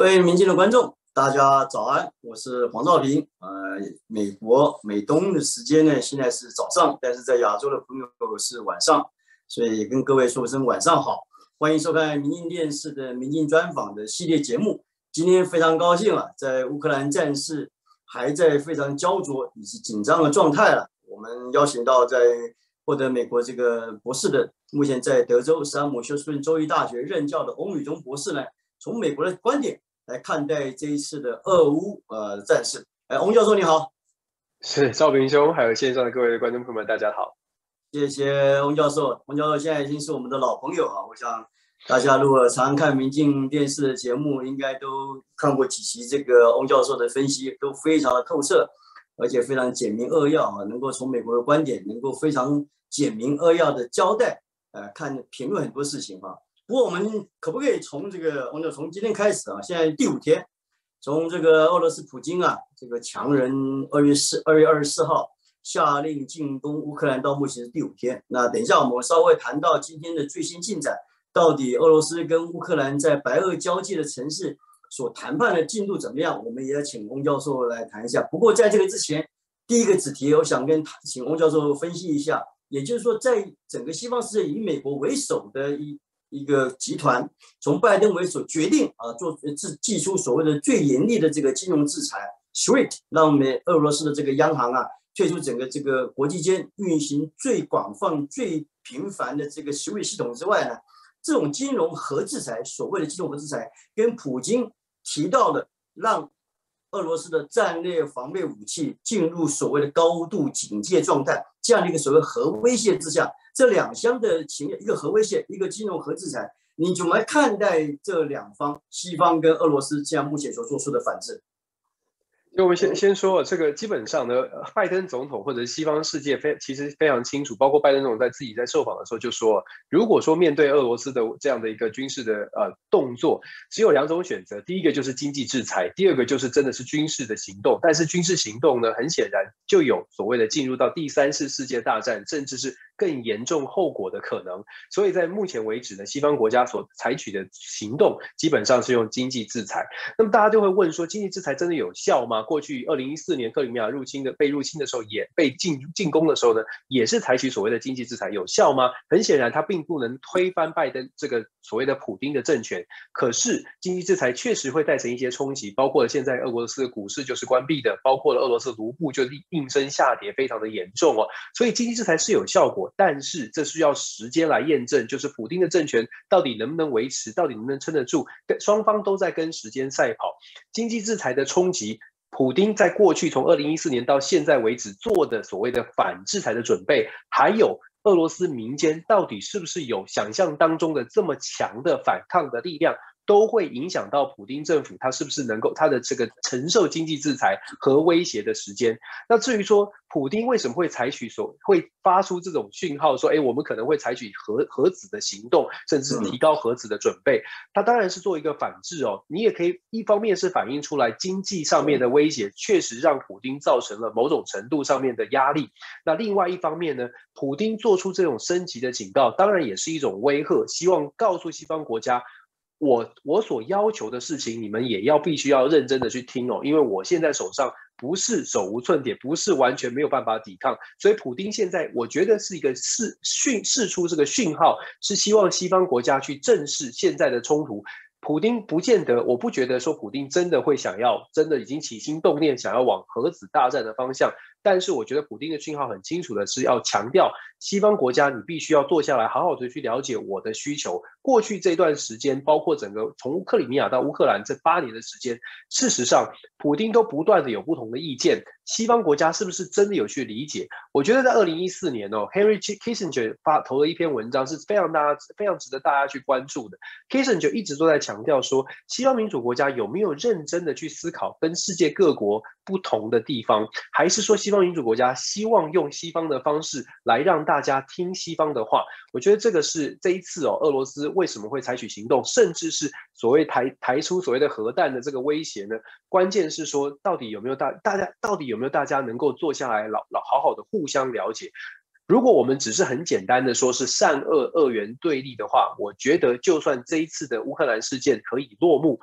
各位民进的观众，大家早安，我是黄兆平。美国美东的时间呢，现在是早上，但是在亚洲的朋友是晚上，所以也跟各位说声晚上好。欢迎收看民进电视的民进专访的系列节目。今天非常高兴在乌克兰战事还在非常焦灼以及紧张的状态我们邀请到在获得美国这个博士的，目前在德州史丹姆休斯顿州立大学任教的翁宇中博士呢，从美国的观点来看待这一次的俄乌战事。翁教授你好。 是赵平兄，还有线上的各位观众朋友们，大家好。 谢谢翁教授。翁教授现在已经是我们的老朋友我想大家如果常看民进电视的节目，应该都看过几期这个翁教授的分析，都非常的透彻，而且非常简明扼要能够从美国的观点，能够非常简明扼要的交代，看评论很多事情不过我们可不可以从这个，我们从今天开始现在第5天，从这个俄罗斯普京这个强人2月24号下令进攻乌克兰到目前是第5天。那等一下我们稍微谈到今天的最新进展，到底俄罗斯跟乌克兰在白俄交界的城市所谈判的进度怎么样，我们也要请翁教授来谈一下。不过在这个之前，第一个子题我想请翁教授分析一下，也就是说在整个西方世界以美国为首的一个集团，从拜登为首决定祭出所谓的最严厉的这个金融制裁 SWIFT， 让我们俄罗斯的这个央行退出整个这个国际间运行最广泛最频繁的这个 SWIFT 系统之外呢，这种金融核制裁，所谓的金融核制裁，跟普京提到的让俄罗斯的战略防备武器进入所谓的高度警戒状态，这样的一个所谓核威胁之下，这两相的情况，一个核威胁，一个金融核制裁，你怎么来看待这两方，西方跟俄罗斯这样目前所做出的反制？ 就我们先说这个，基本上呢，拜登总统或者西方世界其实非常清楚，包括拜登总统自己在受访的时候就说，如果说面对俄罗斯的这样的一个军事的动作，只有2种选择，第一个就是经济制裁，第二个就是真的是军事的行动。但是军事行动呢，很显然就有所谓的进入到第3次世界大战，甚至是更严重后果的可能。所以在目前为止呢，西方国家所采取的行动基本上是用经济制裁。那么大家就会问说，经济制裁真的有效吗？过去2014年克里米亚被入侵的时候，也被进攻的时候呢，也是采取所谓的经济制裁，有效吗？很显然它并不能推翻拜登这个所谓的普丁的政权，可是经济制裁确实会带成一些冲击，包括了现在俄罗斯的股市就是关闭的，包括了俄罗斯卢布就应声下跌非常的严重所以经济制裁是有效果，但是这需要时间来验证，就是普丁的政权到底能不能维持，到底能不能撑得住，双方都在跟时间赛跑。经济制裁的冲击，普丁在过去从2014年到现在为止做的所谓的反制裁的准备，还有俄罗斯民间到底是不是有想象当中的这么强的反抗的力量，都会影响到普丁政府他是不是能够他的这个承受经济制裁和威胁的时间。那至于说普丁为什么会会发出这种讯号说我们可能会采取核子的行动，甚至提高核子的准备，他当然是做一个反制你也可以一方面是反映出来经济上面的威胁确实让普丁造成了某种程度上面的压力，那另外一方面呢，普丁做出这种升级的警告当然也是一种威吓，希望告诉西方国家我所要求的事情你们也必须要认真的去听因为我现在手上不是手无寸铁，不是完全没有办法抵抗，所以普丁现在我觉得是一个释出这个讯号，是希望西方国家去正视现在的冲突。普丁不见得，我不觉得说普丁真的会真的已经起心动念想要往核子大战的方向，但是我觉得普丁的讯号很清楚的是要强调西方国家你必须要坐下来好好的去了解我的需求。过去这段时间，包括整个从克里米亚到乌克兰这8年的时间，事实上普丁都不断的有不同的意见，西方国家是不是真的有去理解？我觉得在2014年Henry Kissinger 投了一篇文章是非常值得大家去关注的。 Kissinger 一直都在强调说，西方民主国家有没有认真的去思考跟世界各国不同的地方，还是说西方民主国家希望用西方的方式来让大家听西方的话？我觉得这个是这一次俄罗斯为什么会采取行动，甚至是所谓抬出所谓的核弹的这个威胁呢？关键是说到底有没有大家能够坐下来好好的互相了解。如果我们只是很简单的说是善恶二元对立的话，我觉得就算这一次的乌克兰事件可以落幕，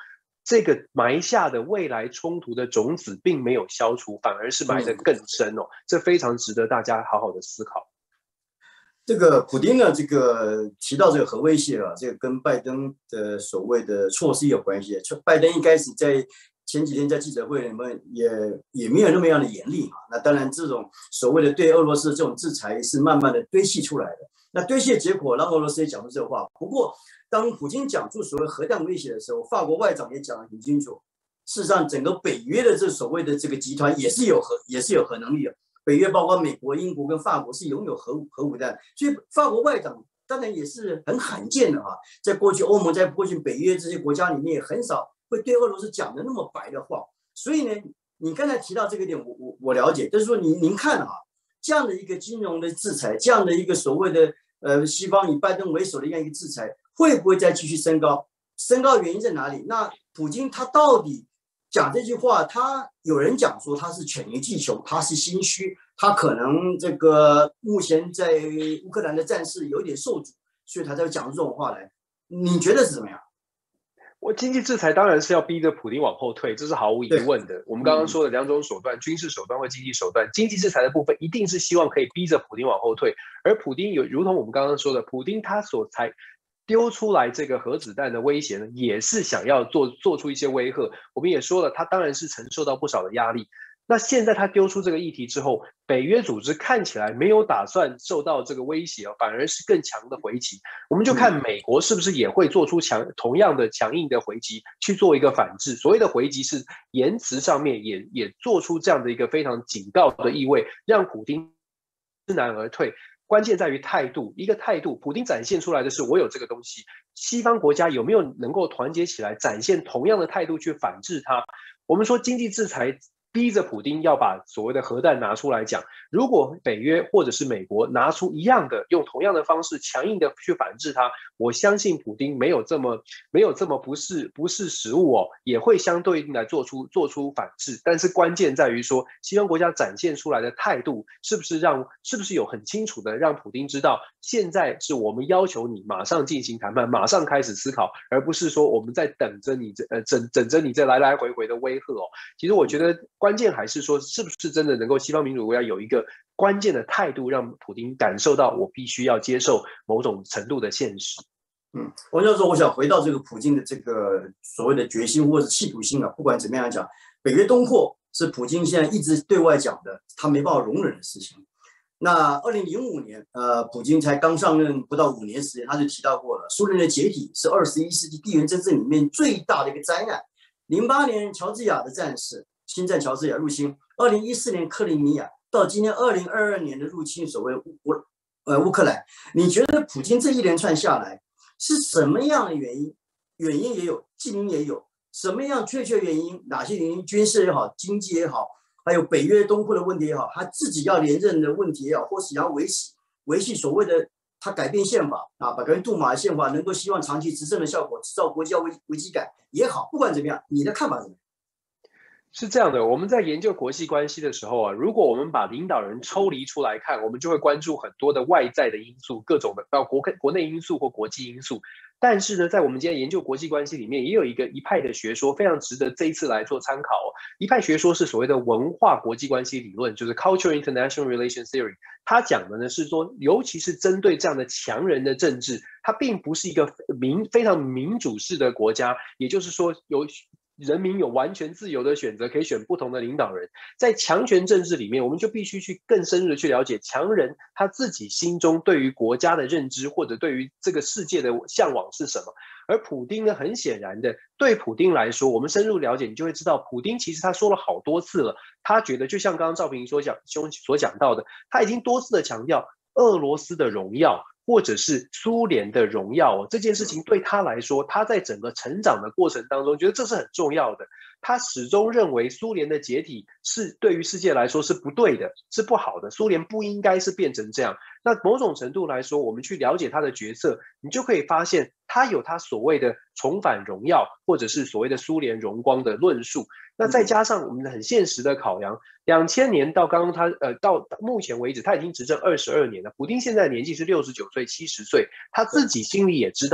这个埋下的未来冲突的种子并没有消除，反而是埋得更深哦，这非常值得大家好好的思考。 这个普丁呢，这个提到这个核威胁啊，这个跟拜登的所谓的措施有关系。拜登一开始在前几天在记者会里面也没有那么样的严厉啊。那当然，这种所谓的对俄罗斯的这种制裁是慢慢的堆砌出来的。那堆砌的结果让俄罗斯也讲出这话。不过，当普京讲出所谓核弹威胁的时候，法国外长也讲得很清楚。事实上，整个北约的这所谓的这个集团也是有核能力的。北约包括美国、英国跟法国是拥有核武弹，所以法国外长当然也是很罕见的哈。在过去欧盟、在过去北约这些国家里面，也很少会对俄罗斯讲的那么白的话。所以呢，你刚才提到这个点，我了解，就是说您看啊，这样的一个金融的制裁，这样的一个所谓的西方以拜登为首的这样一个制裁，会不会再继续升高？升高原因在哪里？那普京他到底讲这句话，他有人讲说他是犬夷技穷，他是心虚，他可能这个目前在乌克兰的战事有点受阻，所以他才会讲出这种话来。你觉得是怎么样？ 经济制裁当然是要逼着普丁往后退，这是毫无疑问的。我们刚刚说的两种手段，军事手段或经济手段，经济制裁的部分一定是希望可以逼着普丁往后退，而普丁如同我们刚刚说的，普丁他所丢出来这个核子弹的威胁呢，也是想要做出一些威吓。我们也说了，他当然是承受到不少的压力。那现在他丢出这个议题之后，北约组织看起来没有打算受到这个威胁，反而是更强的回击。我们就看美国是不是也会做出同样的强硬的回击，去做一个反制。所谓的回击是言辞上面也做出这样的一个非常警告的意味，让普丁知难而退。关键在于态度，一个态度，普丁展现出来的是我有这个东西，西方国家有没有能够团结起来，展现同样的态度去反制它？我们说经济制裁逼着普丁要把所谓的核弹拿出来讲，如果北约或者是美国拿出一样的，用同样的方式强硬的去反制它，我相信普丁没有这么不识时务哦，也会相对应来做出反制。但是关键在于说，西方国家展现出来的态度是不是有很清楚的让普丁知道，现在是我们要求你马上进行谈判，马上开始思考，而不是说我们在等着你整着你这来来回回的威吓哦。其实我觉得关键还是说，是不是真的能够西方民主国家有一个关键的态度，让普丁感受到我必须要接受某种程度的现实。 王教授，我想回到这个普京的这个所谓的决心或者企图心啊，不管怎么样讲，北约东扩是普京现在一直对外讲的，他没办法容忍的事情。那2005年，普京才刚上任不到5年时间，他就提到过了，苏联的解体是21世纪地缘政治里面最大的一个灾难。08年乔治亚的战事，侵占乔治亚入侵；2014年克里米亚，到今天2022年的入侵所谓乌克兰。你觉得普京这一连串下来是什么样的原因？原因也有，近因也有，什么样确切原因？哪些原因？军事也好，经济也好，还有北约东扩的问题也好，他自己要连任的问题也好，或是要维系所谓的他改变宪法啊，把杜马宪法能够希望长期执政的效果，制造国际危机感也好，不管怎么样，你的看法怎么样？ 是这样的，我们在研究国际关系的时候啊，如果我们把领导人抽离出来看，我们就会关注很多的外在的因素，各种的包括国内因素或国际因素。但是呢，在我们今天研究国际关系里面，也有一派的学说非常值得这一次来做参考哦。一派学说是所谓的文化国际关系理论，就是 Cultural International Relations Theory。他讲的呢是说，尤其是针对这样的强人的政治，它并不是一个非常民主式的国家，也就是说人民有完全自由的选择，可以选不同的领导人。在强权政治里面，我们就必须去更深入的去了解强人他自己心中对于国家的认知，或者对于这个世界的向往是什么。而普丁呢，很显然的，对普丁来说，我们深入了解，你就会知道，普丁其实他说了好多次了，他觉得就像刚刚赵平所讲到的，他已经多次的强调俄罗斯的荣耀，或者是苏联的荣耀这件事情对他来说，他在整个成长的过程当中，觉得这是很重要的。他始终认为苏联的解体是对于世界来说是不对的，是不好的，苏联不应该是变成这样。那某种程度来说，我们去了解他的角色，你就可以发现他有他所谓的重返荣耀，或者是所谓的苏联荣光的论述。那再加上我们很现实的考量，2000年到刚刚到目前为止，他已经执政22年了。普丁现在的年纪是69岁、70岁，他自己心里也知道，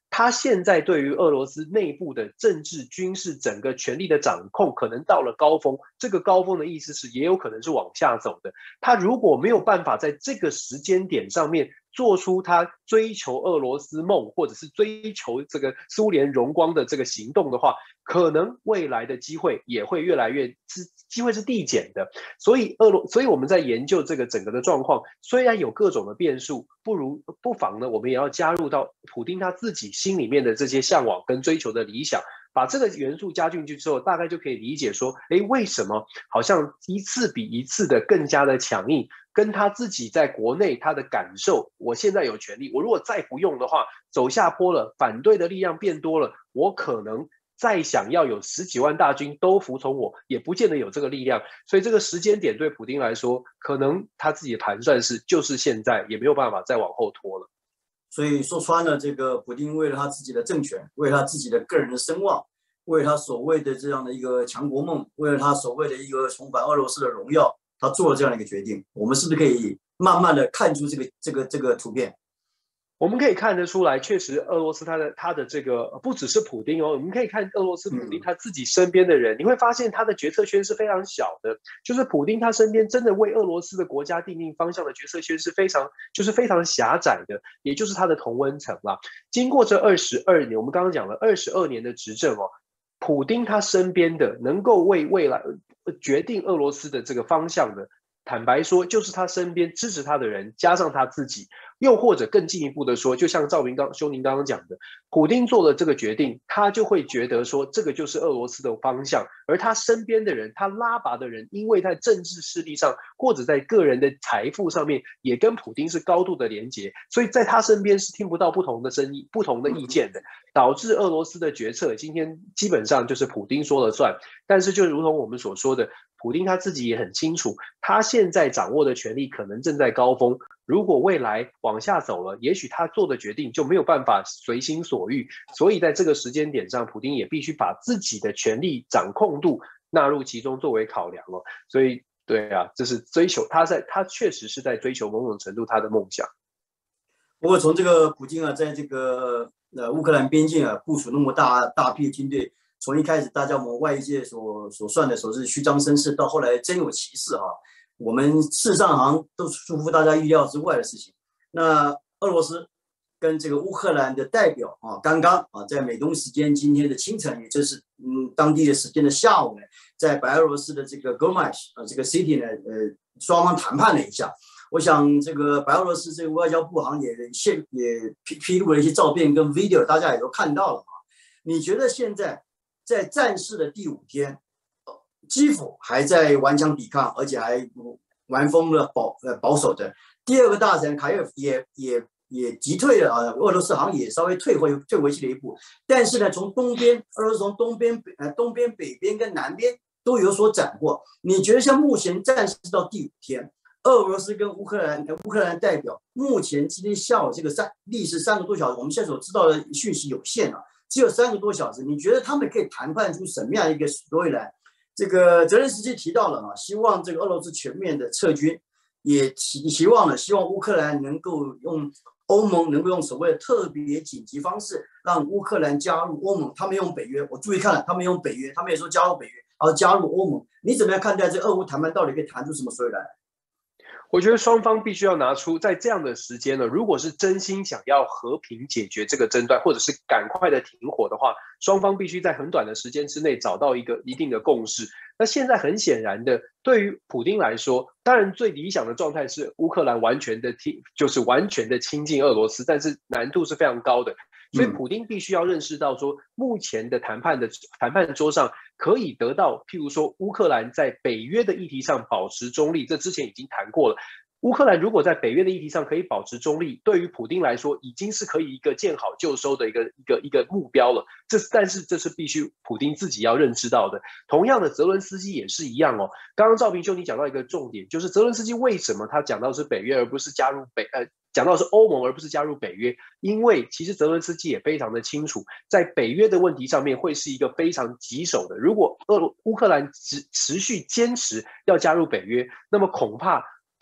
他现在对于俄罗斯内部的政治、军事整个权力的掌控，可能到了高峰。这个高峰的意思是，也有可能是往下走的。他如果没有办法在这个时间点上面做出他追求俄罗斯梦，或者是追求这个苏联荣光的这个行动的话，可能未来的机会也会越来越机会是递减的。所以我们在研究这个整个的状况，虽然有各种的变数，不妨呢，我们也要加入到普丁他自己心里面的这些向往跟追求的理想。把这个元素加进去之后，大概就可以理解说，为什么好像一次比一次的更加的强硬，跟他自己在国内他的感受，我现在有权利，我如果再不用的话，走下坡了，反对的力量变多了，我可能再想要有10几万大军都服从我，也不见得有这个力量。所以这个时间点对普丁来说，可能他自己的盘算是，就是现在，也没有办法再往后拖了。 所以说穿了，这个普丁为了他自己的政权，为了他自己的个人的声望，为了他所谓的这样的一个强国梦，为了他所谓的一个重返俄罗斯的荣耀，他做了这样的一个决定。我们是不是可以慢慢的看出这个图片？ 我们可以看得出来，确实俄罗斯他的这个不只是普丁哦，我们可以看俄罗斯普丁他自己身边的人，你会发现他的决策圈是非常小的，就是普丁他身边真的为俄罗斯的国家定定方向的决策圈是非常狭窄的，也就是他的同温层啦。经过这22年，我们刚刚讲了22年的执政哦，普丁他身边的能够为未来决定俄罗斯的这个方向的，坦白说，就是他身边支持他的人，加上他自己。又或者更进一步的说，就像赵明兄您刚刚讲的，普丁做了这个决定，他就会觉得说这个就是俄罗斯的方向，而他身边的人，他拉拔的人，因为在政治势力上或者在个人的财富上面，也跟普丁是高度的连结，所以在他身边是听不到不同的声音、不同的意见的，导致俄罗斯的决策今天基本上就是普丁说了算。但是就如同我们所说的，普丁他自己也很清楚，他现在掌握的权力可能正在高峰。如果未来往下走了，也许他做的决定就没有办法随心所欲，所以在这个时间点上，普丁也必须把自己的权力掌控度纳入其中作为考量哦。所以，对啊，这是追求他确实是在追求某种程度他的梦想。 不过从这个普京啊，在这个乌克兰边境啊部署那么大批军队，从一开始大家我们外界所算的说是虚张声势，到后来真有其事啊。我们事实上好像都出乎大家意料之外的事情。那俄罗斯跟这个乌克兰的代表啊，刚刚啊在美东时间今天的清晨，也就是当地的时间的下午呢，在白俄罗斯的这个 Gomel 这个 city 呢，双方谈判了一下。我想这个白俄罗斯这个外交部好像也披露了一些照片跟 video， 大家也都看到了啊。你觉得现在在战事的第5天？基辅还在顽强抵抗，而且还玩疯了保守的。第二个大城凯尔也击退了啊，俄罗斯好像也稍微退回去了一步。但是呢，从东边，俄罗斯从东边、北边跟南边都有所斩获。你觉得像目前战事到第5天，俄罗斯跟乌克兰代表目前今天下午这个历时3个多小时，我们现在所知道的讯息有限啊，只有3个多小时。你觉得他们可以谈判出什么样一个storyline？这个泽连斯基提到了啊，希望这个俄罗斯全面的撤军，也希望乌克兰能够用欧盟能够用所谓的特别紧急方式，让乌克兰加入欧盟。他们用北约，我注意看了，他们用北约，他们也说加入北约，然后加入欧盟。你怎么样看待这俄乌谈判到底可以谈出什么所以来？ 我觉得双方必须要拿出在这样的时间呢，如果是真心想要和平解决这个争端，或者是赶快的停火的话，双方必须在很短的时间之内找到一个一定的共识。那现在很显然的，对于普丁来说，当然最理想的状态是乌克兰完全的亲近俄罗斯，但是难度是非常高的。所以普丁必须要认识到说，目前的谈判桌上可以得到，譬如说乌克兰在北约的议题上保持中立，这之前已经谈过了。乌克兰如果在北约的议题上可以保持中立，对于普丁来说已经是可以一个见好就收的一个目标了。但是这是必须普丁自己要认知到的。同样的，泽伦斯基也是一样哦。刚刚赵平兄你讲到一个重点，就是泽伦斯基为什么他讲到是北约而不是讲到是欧盟而不是加入北约？因为其实泽伦斯基也非常的清楚，在北约的问题上面会是一个非常棘手的。如果乌克兰持续坚持要加入北约，那么恐怕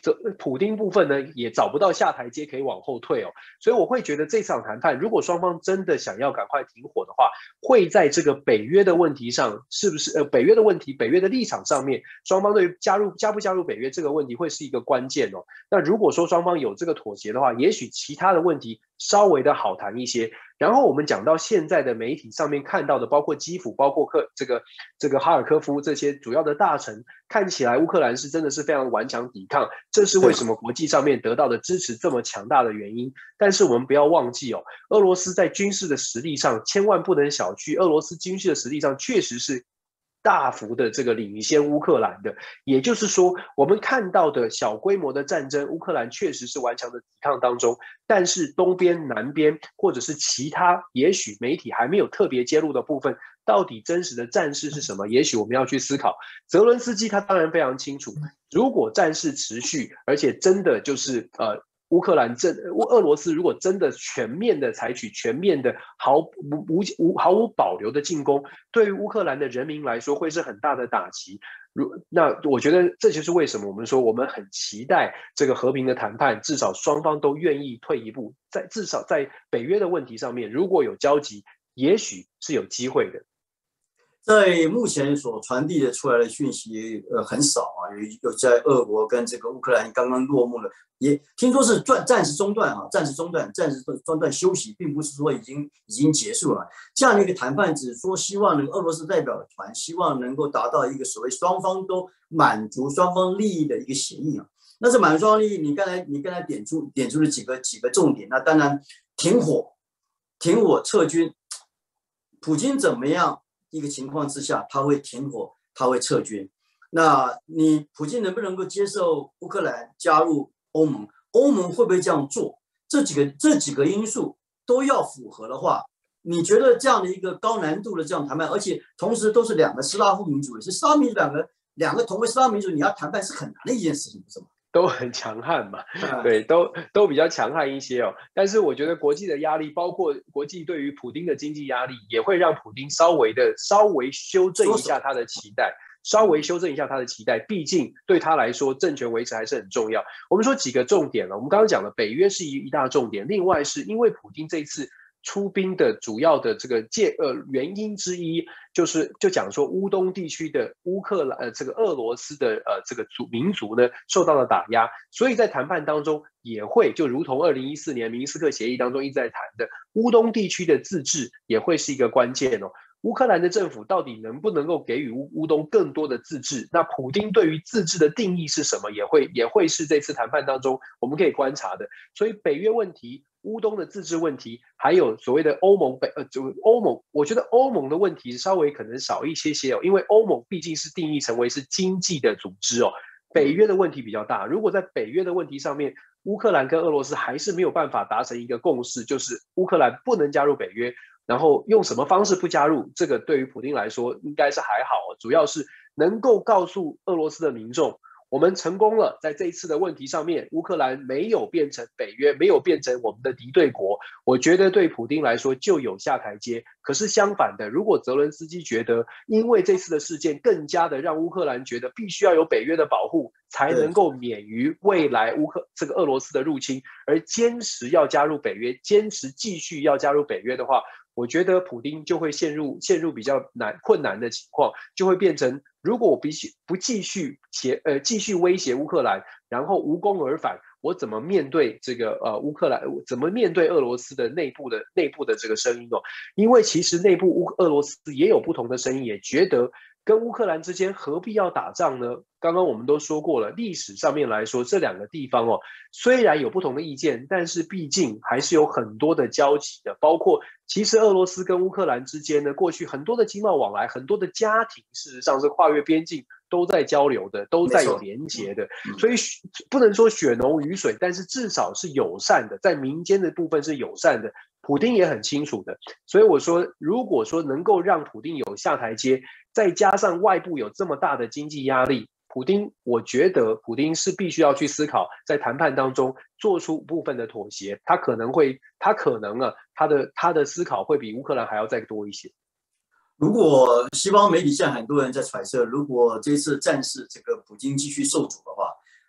普丁部分呢也找不到下台阶可以往后退哦，所以我会觉得这场谈判如果双方真的想要赶快停火的话，会在这个北约的问题上，是不是北约的问题，北约的立场上面，双方对于加不加入北约这个问题会是一个关键哦。那如果说双方有这个妥协的话，也许其他的问题稍微的好谈一些。然后我们讲到现在的媒体上面看到的，包括基辅，包括这个哈尔科夫这些主要的大城，看起来乌克兰是真的是非常顽强抵抗，这是为什么国际上面得到的支持这么强大的原因。但是我们不要忘记哦，俄罗斯在军事的实力上千万不能小觑，俄罗斯军事的实力上确实是大幅的这个领先乌克兰的，也就是说，我们看到的小规模的战争，乌克兰确实是顽强的抵抗当中，但是东边、南边或者是其他，也许媒体还没有特别揭露的部分，到底真实的战事是什么？也许我们要去思考。泽伦斯基他当然非常清楚，如果战事持续，而且真的就是俄罗斯如果真的全面的采取全面的毫无保留的进攻，对于乌克兰的人民来说会是很大的打击。那我觉得这就是为什么我们说我们很期待这个和平的谈判，至少双方都愿意退一步，至少在北约的问题上面，如果有交集，也许是有机会的。 在目前所传递的出来的讯息，很少啊，有在俄国跟这个乌克兰刚刚落幕了，也听说是暂时中断啊，暂时中断休息，并不是说已经结束了。这样的一个谈判，只是说希望俄罗斯代表团希望能够达到一个所谓双方都满足双方利益的一个协议啊。那是满足双方利益，你刚才点出了几个重点，那当然停火撤军，普京怎么样？一个情况之下，他会停火，他会撤军。那你普京能不能够接受乌克兰加入欧盟？欧盟会不会这样做？这几个因素都要符合的话，你觉得这样的一个高难度的这样谈判，而且同时都是两个斯拉夫民族，也是斯拉夫民族两个同为斯拉夫民族，你要谈判是很难的一件事情，不是吗？ 都很强悍嘛，对，都比较强悍一些哦。但是我觉得国际的压力，包括国际对于普丁的经济压力，也会让普丁稍微修正一下他的期待，毕竟对他来说，政权维持还是很重要。我们说几个重点了，我们刚刚讲了，北约是一大重点，另外是因为普丁这一次出兵的主要的这个原因之一，就讲说乌东地区的这个俄罗斯的这个民族呢受到了打压，所以在谈判当中也会就如同2014年明斯克协议当中一直在谈的，乌东地区的自治也会是一个关键哦。乌克兰的政府到底能不能够给予乌东更多的自治？那普丁对于自治的定义是什么？也会是这次谈判当中我们可以观察的。所以北约问题、乌东的自治问题，还有所谓的欧盟我觉得欧盟的问题稍微可能少一些哦，因为欧盟毕竟是定义成为是经济的组织哦。北约的问题比较大，如果在北约的问题上面，乌克兰跟俄罗斯还是没有办法达成一个共识，就是乌克兰不能加入北约。然后用什么方式不加入？这个对于普丁来说应该是还好，主要是能够告诉俄罗斯的民众，我们成功了，在这一次的问题上面，乌克兰没有变成北约，没有变成我们的敌对国，我觉得对普丁来说就有下台阶。可是相反的，如果泽伦斯基觉得，因为这次的事件更加的让乌克兰觉得必须要有北约的保护，才能够免于未来这个俄罗斯的入侵，而坚持要加入北约，坚持继续要加入北约的话，我觉得普丁就会陷入比较困难的情况，就会变成如果我不继续威胁乌克兰，然后无功而返，我怎么面对这个乌克兰？怎么面对俄罗斯的内部的这个声音哦？因为其实内部俄罗斯也有不同的声音，也觉得跟乌克兰之间何必要打仗呢？刚刚我们都说过了，历史上面来说，这两个地方哦，虽然有不同的意见，但是毕竟还是有很多的交集的。包括其实俄罗斯跟乌克兰之间呢，过去很多的经贸往来，很多的家庭，事实上是跨越边境都在交流的，都在有连结的。所以不能说血浓于水，但是至少是友善的，在民间的部分是友善的。普丁也很清楚的，所以我说，如果说能够让普丁有下台阶，再加上外部有这么大的经济压力，我觉得普丁是必须要去思考，在谈判当中做出部分的妥协，他可能他的思考会比乌克兰还要再多一些。 如果西方媒体现在很多人在揣测，如果这次战事这个普京继续受阻的话，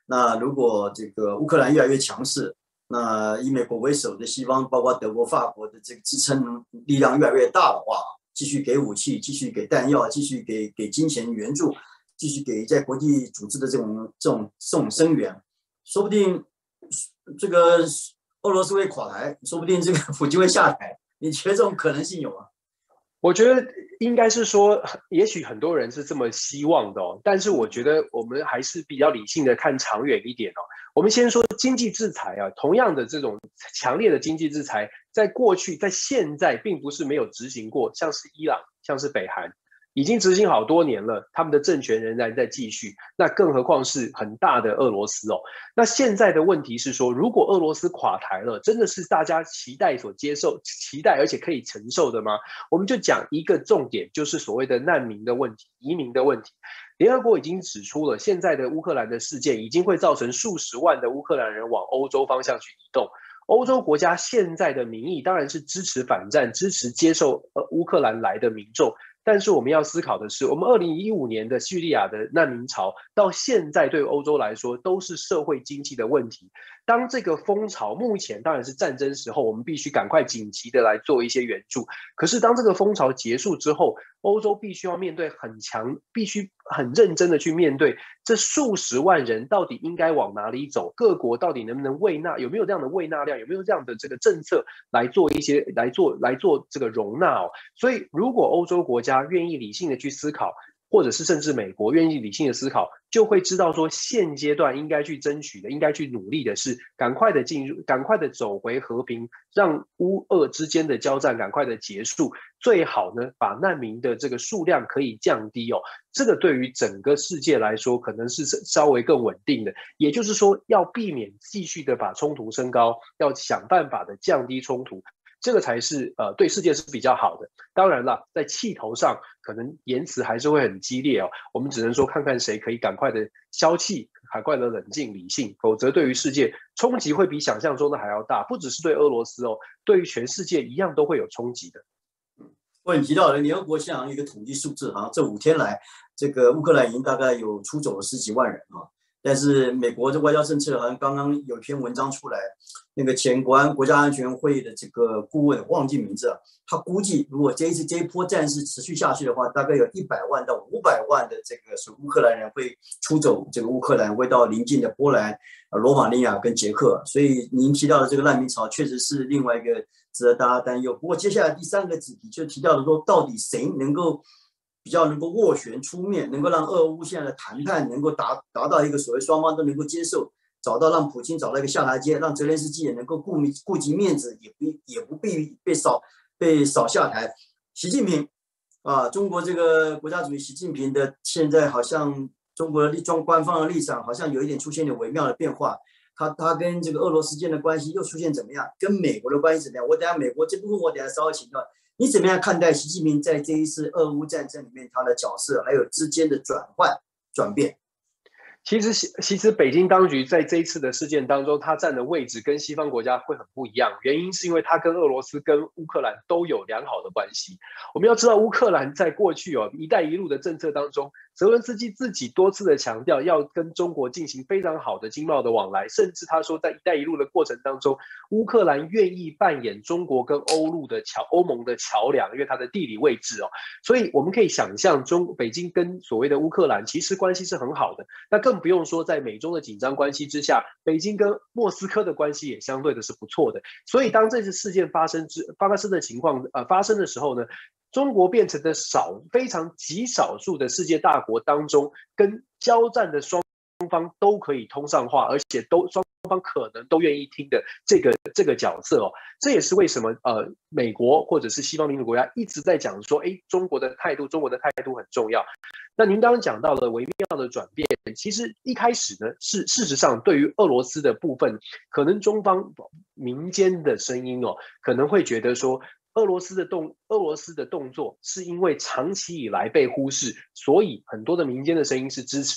那如果这个乌克兰越来越强势，那以美国为首的西方，包括德国、法国的这个支撑力量越来越大的话，继续给武器，继续给弹药，继续给金钱援助，继续给在国际组织的这种声援，说不定这个俄罗斯会垮台，说不定这个普京会下台。你觉得这种可能性有吗？ 我觉得应该是说，也许很多人是这么希望的哦，但是我觉得我们还是比较理性的看长远一点哦。我们先说经济制裁啊，同样的这种强烈的经济制裁，在过去、在现在并不是没有执行过，像是伊朗、像是北韩，已经执行好多年了，他们的政权仍然在继续，那更何况是很大的俄罗斯哦。那现在的问题是说，如果俄罗斯垮台了，真的是大家期待所接受、期待而且可以承受的吗？我们就讲一个重点，就是所谓的难民的问题、移民的问题。联合国已经指出了，现在的乌克兰的事件已经会造成数十万的乌克兰人往欧洲方向去移动。欧洲国家现在的民意当然是支持反战、支持接受乌克兰来的民众。但是我们要思考的是，我们2015年的叙利亚的难民潮，到现在对欧洲来说都是社会经济的问题。当这个风潮目前当然是战争时候，我们必须赶快紧急的来做一些援助。可是当这个风潮结束之后，欧洲必须要面对很强，必须很认真的去面对这数十万人到底应该往哪里走，各国到底能不能喂纳，有没有这样的喂纳量，有没有这样的这个政策来做一些来做这个容纳哦。所以如果欧洲国家愿意理性的去思考，或者是甚至美国愿意理性的思考，就会知道说现阶段应该去争取的、应该去努力的是赶快的进入、赶快的走回和平，让乌俄之间的交战赶快的结束，最好呢把难民的这个数量可以降低哦。这个对于整个世界来说可能是稍微更稳定的，也就是说要避免继续的把冲突升高，要想办法的降低冲突。这个才是对世界是比较好的。当然了，在气头上可能言辞还是会很激烈哦。我们只能说看看谁可以赶快的消气，赶快的冷静理性，否则对于世界冲击会比想象中的还要大。不只是对俄罗斯哦，对于全世界一样都会有冲击的。 不过你提到的联合国现在有一个统计数字，好像这5天来，这个乌克兰已经大概有出走了10几万人啊。但是美国的外交政策好像刚刚有篇文章出来，那个前国家安全会的这个顾问忘记名字了，他估计如果这一波战事持续下去的话，大概有100万到500万的这个属乌克兰人会出走这个乌克兰，会到邻近的波兰、罗马尼亚跟捷克。所以您提到的这个难民潮确实是另外一个值得大家担忧。不过接下来第3个主题就提到的说，到底谁比较能够斡旋出面，能够让俄乌现在的谈判能够达到一个所谓双方都能够接受，让普京找到一个下台阶，让泽连斯基也能够顾及面子，也不必被扫下台。习近平啊，中国这个国家主席习近平的现在好像中国的官方的立场好像有一点出现点微妙的变化。他跟这个俄罗斯间的关系又出现怎么样？跟美国的关系怎么样？我等下美国这部分我等下稍微请教。你怎么样看待习近平在这一次俄乌战争里面他的角色，还有之间的转变？ 其实北京当局在这一次的事件当中，他站的位置跟西方国家会很不一样，原因是因为他跟俄罗斯跟乌克兰都有良好的关系。我们要知道，乌克兰在过去“一带一路”的政策当中，泽伦斯基自己多次的强调要跟中国进行非常好的经贸的往来，甚至他说在“一带一路”的过程当中，乌克兰愿意扮演中国跟欧盟的桥梁，因为它的地理位置哦。所以我们可以想象，北京跟所谓的乌克兰其实关系是很好的。那更不用说在美中的紧张关系之下，北京跟莫斯科的关系也相对的是不错的。所以当这次事件发生的情况发生的时候呢，中国变成的非常极少数的世界大国当中，跟交战的双方都可以通上话，而且双方可能都愿意听的这个角色哦。这也是为什么美国或者是西方民主国家一直在讲说，中国的态度很重要。那您刚刚讲到了微妙的转变，其实一开始呢，事实上对于俄罗斯的部分，可能中方民间的声音可能会觉得说，俄罗斯的动作是因为长期以来被忽视，所以很多的民间的声音是支持的。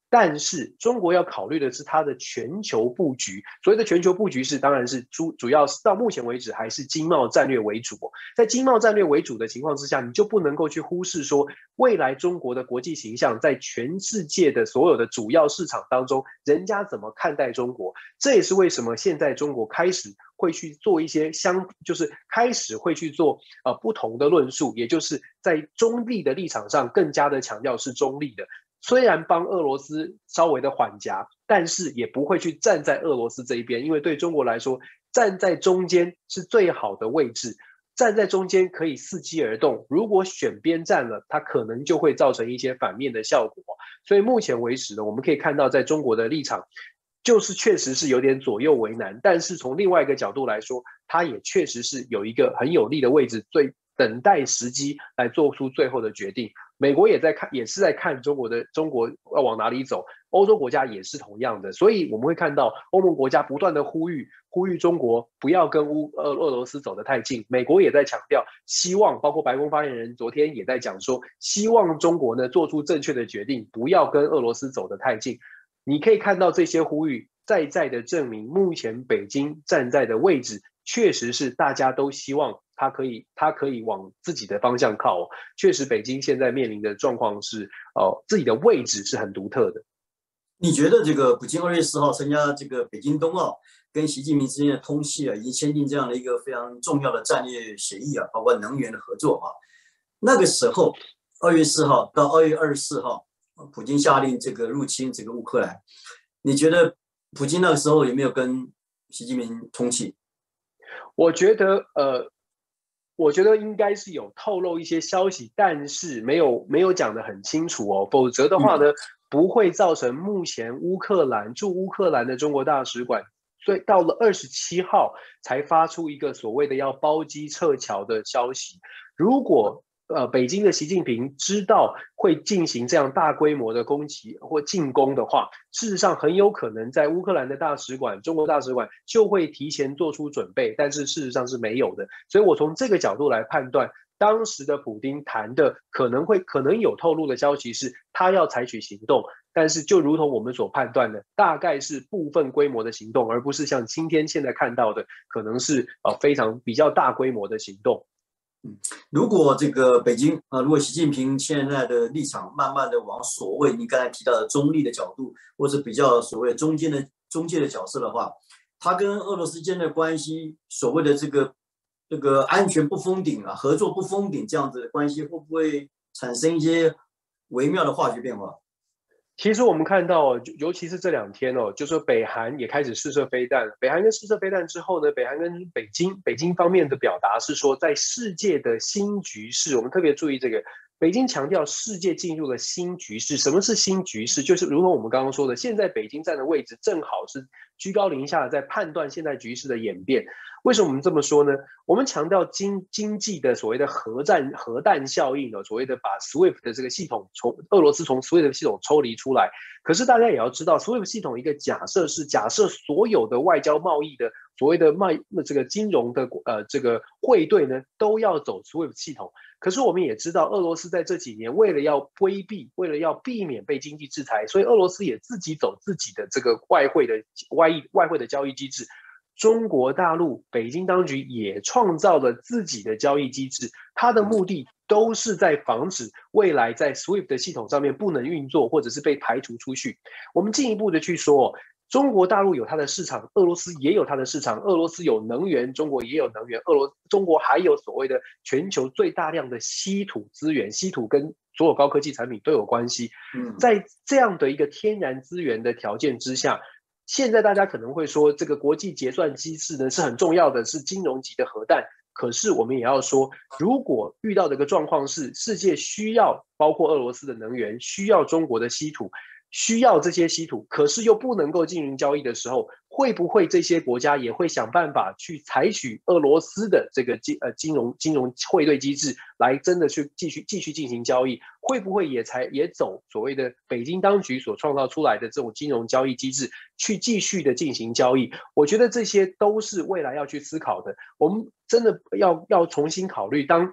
但是中国要考虑的是它的全球布局，所谓的全球布局当然是主要是到目前为止还是经贸战略为主。在经贸战略为主的情况之下，你就不能够去忽视说未来中国的国际形象在全世界的所有的主要市场当中，人家怎么看待中国。这也是为什么现在中国开始会去做一些就是开始会去做不同的论述，也就是在中立的立场上更加的强调是中立的。虽然帮俄罗斯稍微的缓夹，但是也不会去站在俄罗斯这一边，因为对中国来说，站在中间是最好的位置。站在中间可以伺机而动，如果选边站了，它可能就会造成一些反面的效果。所以目前为止呢，我们可以看到在中国的立场就是确实是有点左右为难，但是从另外一个角度来说，它也确实是有一个很有利的位置，等待时机来做出最后的决定。美国也是在看中国要往哪里走，欧洲国家也是同样的，所以我们会看到欧盟国家不断的呼吁中国不要跟俄罗斯走得太近。美国也在强调，希望包括白宫发言人昨天也在讲说，希望中国呢做出正确的决定，不要跟俄罗斯走得太近。你可以看到这些呼吁在的证明，目前北京站在的位置确实是大家都希望它可以往自己的方向靠。确实北京现在面临的状况是自己的位置是很独特的。 你觉得这个普京2月4号参加这个北京冬奥跟习近平之间的通气已经签订这样的一个非常重要的战略协议包括能源的合作那个时候2月4号到2月24号普京下令这个入侵这个乌克兰，你觉得普京那个时候有没有跟习近平通气？ 我觉得应该是有透露一些消息，但是没有讲得很清楚否则的话呢，不会造成目前驻乌克兰的中国大使馆，所以到了27号才发出一个所谓的要包机撤侨的消息。如果北京的习近平知道会进行这样大规模的攻击或进攻的话，事实上很有可能在乌克兰的中国大使馆就会提前做出准备，但是事实上是没有的。所以我从这个角度来判断，当时的普丁谈的可能有透露的消息是他要采取行动，但是就如同我们所判断的，大概是部分规模的行动，而不是像今天现在看到的可能是比较大规模的行动。 如果这个北京如果习近平现在的立场慢慢的往所谓你刚才提到的中立的角度，或者比较所谓中介的角色的话，他跟俄罗斯间的关系，所谓的这个安全不封顶合作不封顶这样子的关系，会不会产生一些微妙的化学变化？ 其实我们看到尤其是这2天就说北韩也开始试射飞弹。北韩跟试射飞弹之后呢，北韩跟北京方面的表达是说，在世界的新局势，我们特别注意这个，北京强调世界进入了新局势。什么是新局势？就是如同我们刚刚说的，现在北京站的位置正好是居高临下的在判断现在局势的演变。为什么我们这么说呢？我们强调经济的所谓的核弹效应所谓的把 SWIFT 的这个系统俄罗斯从 SWIFT 的系统抽离出来。可是大家也要知道 ，SWIFT 系统一个假设是假设所有的外交贸易的所谓的这个金融的这个汇兑呢，都要走 SWIFT 系统。可是我们也知道，俄罗斯在这几年为了要避免被经济制裁，所以俄罗斯也自己走自己的这个外汇的交易机制。中国大陆北京当局也创造了自己的交易机制，它的目的都是在防止未来在 SWIFT 的系统上面不能运作，或者是被排除出去。我们进一步的去说，中国大陆有它的市场，俄罗斯也有它的市场。俄罗斯有能源，中国也有能源。中国还有所谓的全球最大量的稀土资源，稀土跟所有高科技产品都有关系。在这样的一个天然资源的条件之下，现在大家可能会说，这个国际结算机制呢是很重要的，是金融级的核弹。可是我们也要说，如果遇到的一个状况是，世界需要包括俄罗斯的能源，需要中国的稀土，需要这些稀土，可是又不能够进行交易的时候，会不会这些国家也会想办法去采取俄罗斯的这个金融汇兑机制来真的去继续进行交易？会不会也走所谓的北京当局所创造出来的这种金融交易机制去继续的进行交易？我觉得这些都是未来要去思考的。我们真的要重新考虑，当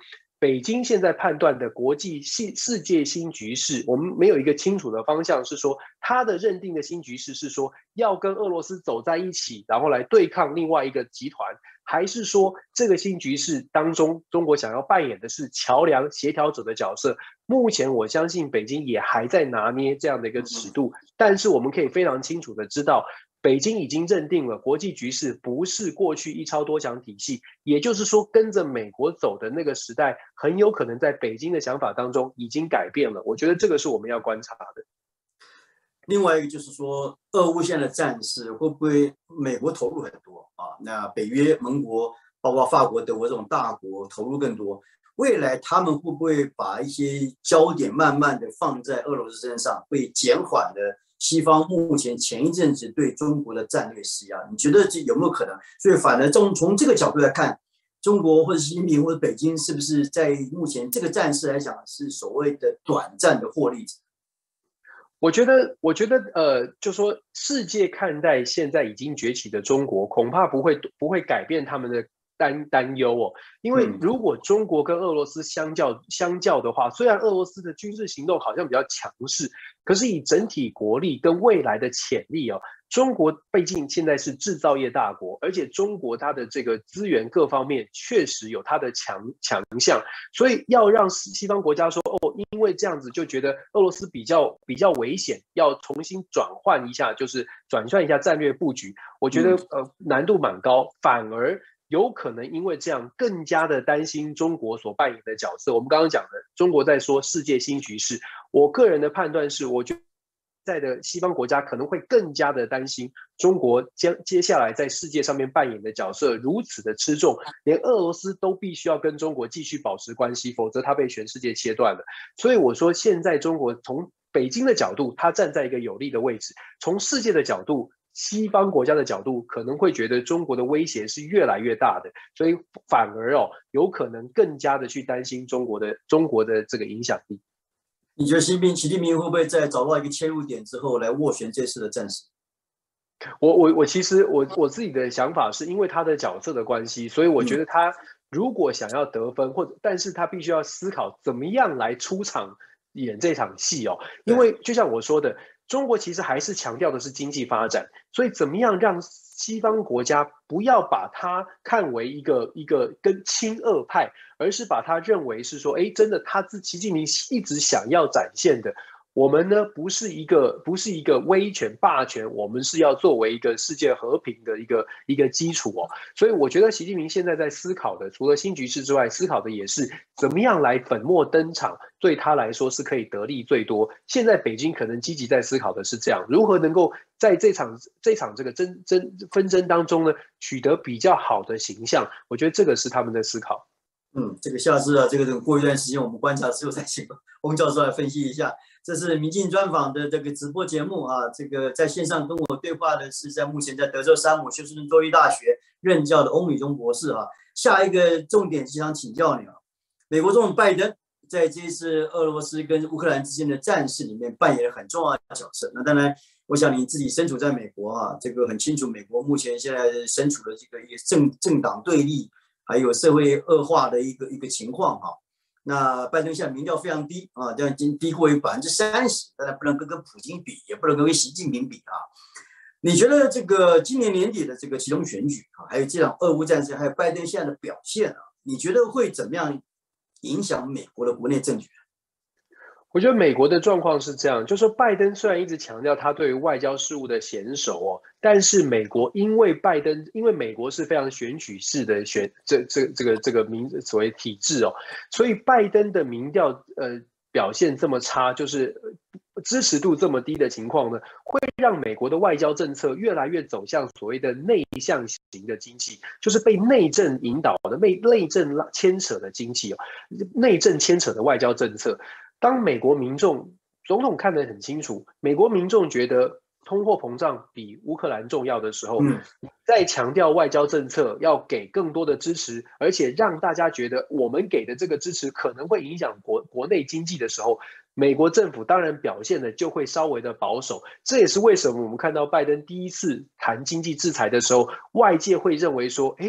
北京现在判断的国际世界新局势，我们没有一个清楚的方向，是说他的认定的新局势是说要跟俄罗斯走在一起，然后来对抗另外一个集团，还是说这个新局势当中，中国想要扮演的是桥梁协调者的角色？目前我相信北京也还在拿捏这样的一个尺度，但是我们可以非常清楚的知道，北京已经认定了国际局势不是过去一超多强体系，也就是说跟着美国走的那个时代，很有可能在北京的想法当中已经改变了。我觉得这个是我们要观察的。 另外一个就是说，俄乌现在的战事会不会美国投入很多啊？那北约盟国，包括法国、德国这种大国投入更多，未来他们会不会把一些焦点慢慢的放在俄罗斯身上，会减缓的西方目前前一阵子对中国的战略施压？你觉得这有没有可能？所以反而从这个角度来看，中国或者习近平或者北京是不是在目前这个战事来讲是所谓的短暂的获利者？ 我觉得，就说世界看待现在已经崛起的中国，恐怕不会改变他们的担忧哦。因为如果中国跟俄罗斯相较的话，虽然俄罗斯的军事行动好像比较强势，可是以整体国力跟未来的潜力哦，中国毕竟现在是制造业大国，而且中国它的这个资源各方面确实有它的强项，所以要让西方国家说哦，因为这样子就觉得俄罗斯比较危险，要重新转换一下，就是转换一下战略布局，我觉得难度蛮高，反而有可能因为这样更加的担心中国所扮演的角色。我们刚刚讲的，中国在说世界新局势，我个人的判断是，我觉得在的西方国家可能会更加的担心中国接下来在世界上面扮演的角色如此的吃重，连俄罗斯都必须要跟中国继续保持关系，否则它被全世界切断了。所以我说，现在中国从北京的角度，它站在一个有利的位置；从世界的角度，西方国家的角度可能会觉得中国的威胁是越来越大的，所以反而有可能更加的去担心中国的这个影响力。 你觉得习近平会不会在找到一个切入点之后来斡旋这次的战事？ 我其实我自己的想法是因为他的角色的关系，所以我觉得他如果想要得分，但是他必须要思考怎么样来出场演这场戏哦。因为就像我说的，中国其实还是强调的是经济发展，所以怎么样让西方国家不要把它看为一个跟亲俄派，而是把它认为是说，真的习近平一直想要展现的。我们呢不是一个威权霸权，我们是要作为一个世界和平的一个基础哦。所以我觉得习近平现在在思考的，除了新局势之外，思考的也是怎么样来粉墨登场，对他来说是可以得利最多。现在北京可能积极在思考的是这样，如何能够在这场这个纷争当中呢，取得比较好的形象。我觉得这个是他们的思考。 这个下次这个过一段时间我们观察之后再请翁教授来分析一下。这是民进专访的这个直播节目啊，这个在线上跟我对话的是目前在德州山姆休斯顿州立大学任教的欧美中博士啊。下一个重点是想请教你啊，美国总统拜登在这次俄罗斯跟乌克兰之间的战事里面扮演了很重要的角色。那当然，我想你自己身处在美国啊，这个很清楚，美国目前现在身处的这个政党对立，还有社会恶化的一个情况哈。那拜登现在民调非常低啊，这样已经低过于30%，当然不能跟普京比，也不能跟习近平比啊。你觉得这个今年年底的这个其中选举啊，还有这场俄乌战争，还有拜登现在的表现啊，你觉得会怎么样影响美国的国内政局？ 我觉得美国的状况是这样，就是说拜登虽然一直强调他对于外交事务的娴熟哦，但是美国因为美国是非常选举式的这个所谓体制哦，所以拜登的民调表现这么差，就是支持度这么低的情况呢，会让美国的外交政策越来越走向所谓的内向型的经济，就是被内政引导的内政牵扯的经济哦，内政牵扯的外交政策。当美国民众总统看得很清楚，美国民众觉得通货膨胀比乌克兰重要的时候，在强调外交政策要给更多的支持，而且让大家觉得我们给的这个支持可能会影响国内经济的时候，美国政府当然表现的就会稍微的保守。这也是为什么我们看到拜登第一次谈经济制裁的时候，外界会认为说，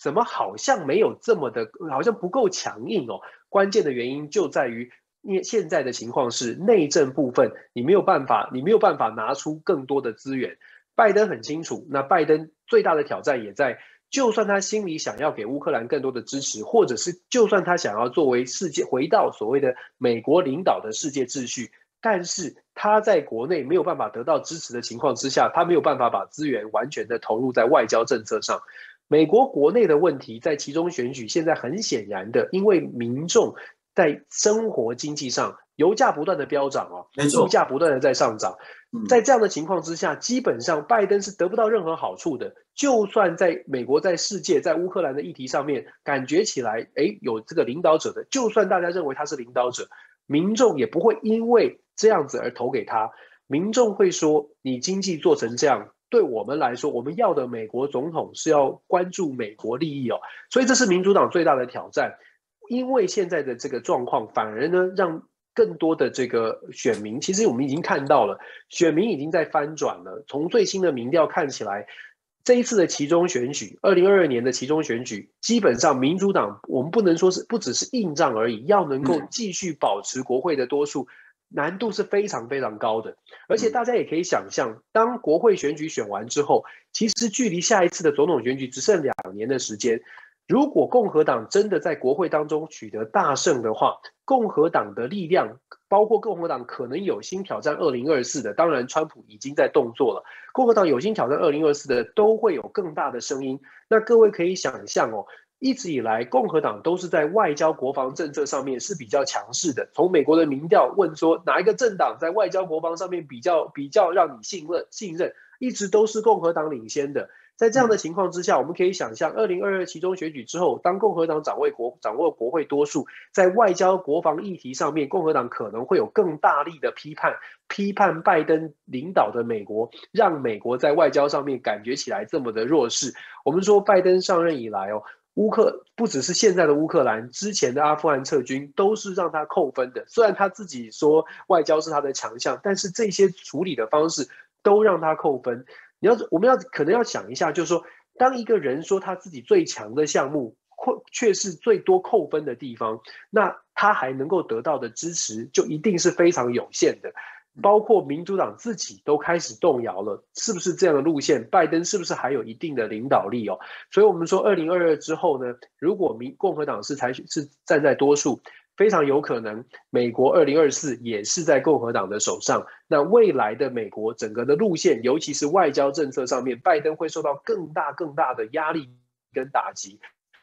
怎么好像没有这么的，好像不够强硬哦。关键的原因就在于，因为现在的情况是内政部分你没有办法拿出更多的资源。拜登很清楚，那拜登最大的挑战也在，就算他心里想要给乌克兰更多的支持，或者是就算他想要作为世界回到所谓的美国领导的世界秩序，但是他在国内没有办法得到支持的情况之下，他没有办法把资源完全的投入在外交政策上。美国国内的问题在其中选举，现在很显然的，因为民众在生活经济上，油价不断的飙涨哦，物价不断的在上涨，在这样的情况之下，基本上拜登是得不到任何好处的。就算在美国、在世界、在乌克兰的议题上面，感觉起来，有这个领导者的，就算大家认为他是领导者，民众也不会因为这样子而投给他。民众会说，你经济做成这样，对我们来说，我们要的美国总统是要关注美国利益哦，所以这是民主党最大的挑战。因为现在的这个状况，反而呢让更多的这个选民，其实我们已经看到了，选民已经在翻转了。从最新的民调看起来，这一次的期中选举，2022年的期中选举，基本上民主党我们不能说是不只是硬仗而已，要能够继续保持国会的多数，难度是非常非常高的。而且大家也可以想象，当国会选举选完之后，其实距离下一次的总统选举只剩2年的时间。如果共和党真的在国会当中取得大胜的话，共和党的力量，包括共和党可能有心挑战2024的，当然川普已经在动作了，共和党有心挑战2024的都会有更大的声音。那各位可以想象哦，一直以来共和党都是在外交国防政策上面是比较强势的。从美国的民调问说哪一个政党在外交国防上面比较让你信任，一直都是共和党领先的。在这样的情况之下，我们可以想象，2022期中选举之后，当共和党掌握国会多数，在外交国防议题上面，共和党可能会有更大力的批判拜登领导的美国，让美国在外交上面感觉起来这么的弱势。我们说拜登上任以来哦，不只是现在的乌克兰，之前的阿富汗撤军都是让他扣分的。虽然他自己说外交是他的强项，但是这些处理的方式都让他扣分。我们可能要想一下，就是说，当一个人说他自己最强的项目，却是最多扣分的地方，那他还能够得到的支持就一定是非常有限的。包括民主党自己都开始动摇了，是不是这样的路线？拜登是不是还有一定的领导力哦？所以我们说2022之后呢，如果共和党是站在多数，非常有可能美国2024也是在共和党的手上。那未来的美国整个的路线，尤其是外交政策上面，拜登会受到更大的压力跟打击。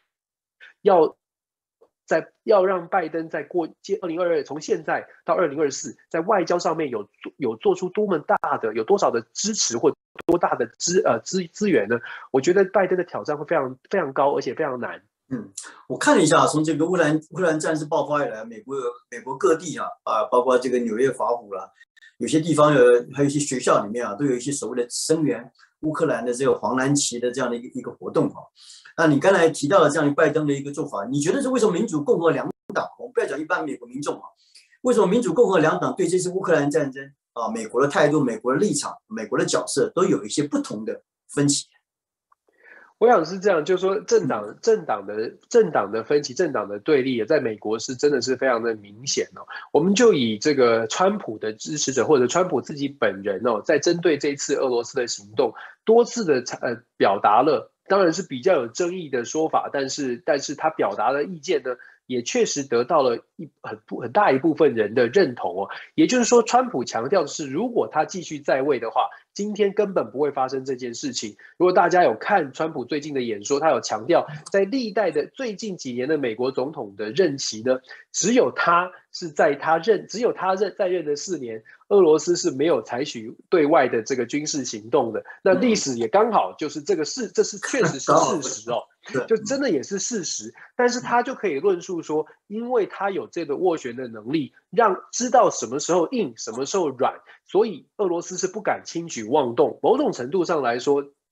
要让拜登在2022从现在到2024，在外交上面有做出有多少的支持或多大的资源呢？我觉得拜登的挑战会非常非常高，而且非常难。 我看了一下，从这个乌克兰战事爆发以来，美国各地包括这个纽约法府啦，有些地方还有一些学校里面都有一些所谓的声援乌克兰的这个黄蓝旗的这样的一个活动那你刚才提到了这样拜登的一个做法，你觉得是为什么民主共和两党，我们不要讲一般美国民众为什么民主共和两党对这次乌克兰战争美国的态度、美国的立场、美国的角色都有一些不同的分歧？ 我想是这样，就是说政党的分歧、政党的对立，在美国是真的是非常的明显哦。我们就以这个川普的支持者或者川普自己本人在针对这次俄罗斯的行动，多次的表达了，当然是比较有争议的说法，但是他表达的意见呢，也确实得到了很大一部分人的认同哦。也就是说，川普强调的是，如果他继续在位的话，今天根本不会发生这件事情。如果大家有看川普最近的演说，他有强调，在历代的最近几年的美国总统的任期呢，只有他在任的4年，俄罗斯是没有采取对外的这个军事行动的。那历史也刚好就是这是确实是事实哦。就真的也是事实，但是他就可以论述说，因为他有这个斡旋的能力，知道什么时候硬，什么时候软，所以俄罗斯是不敢轻举妄动。某种程度上来说，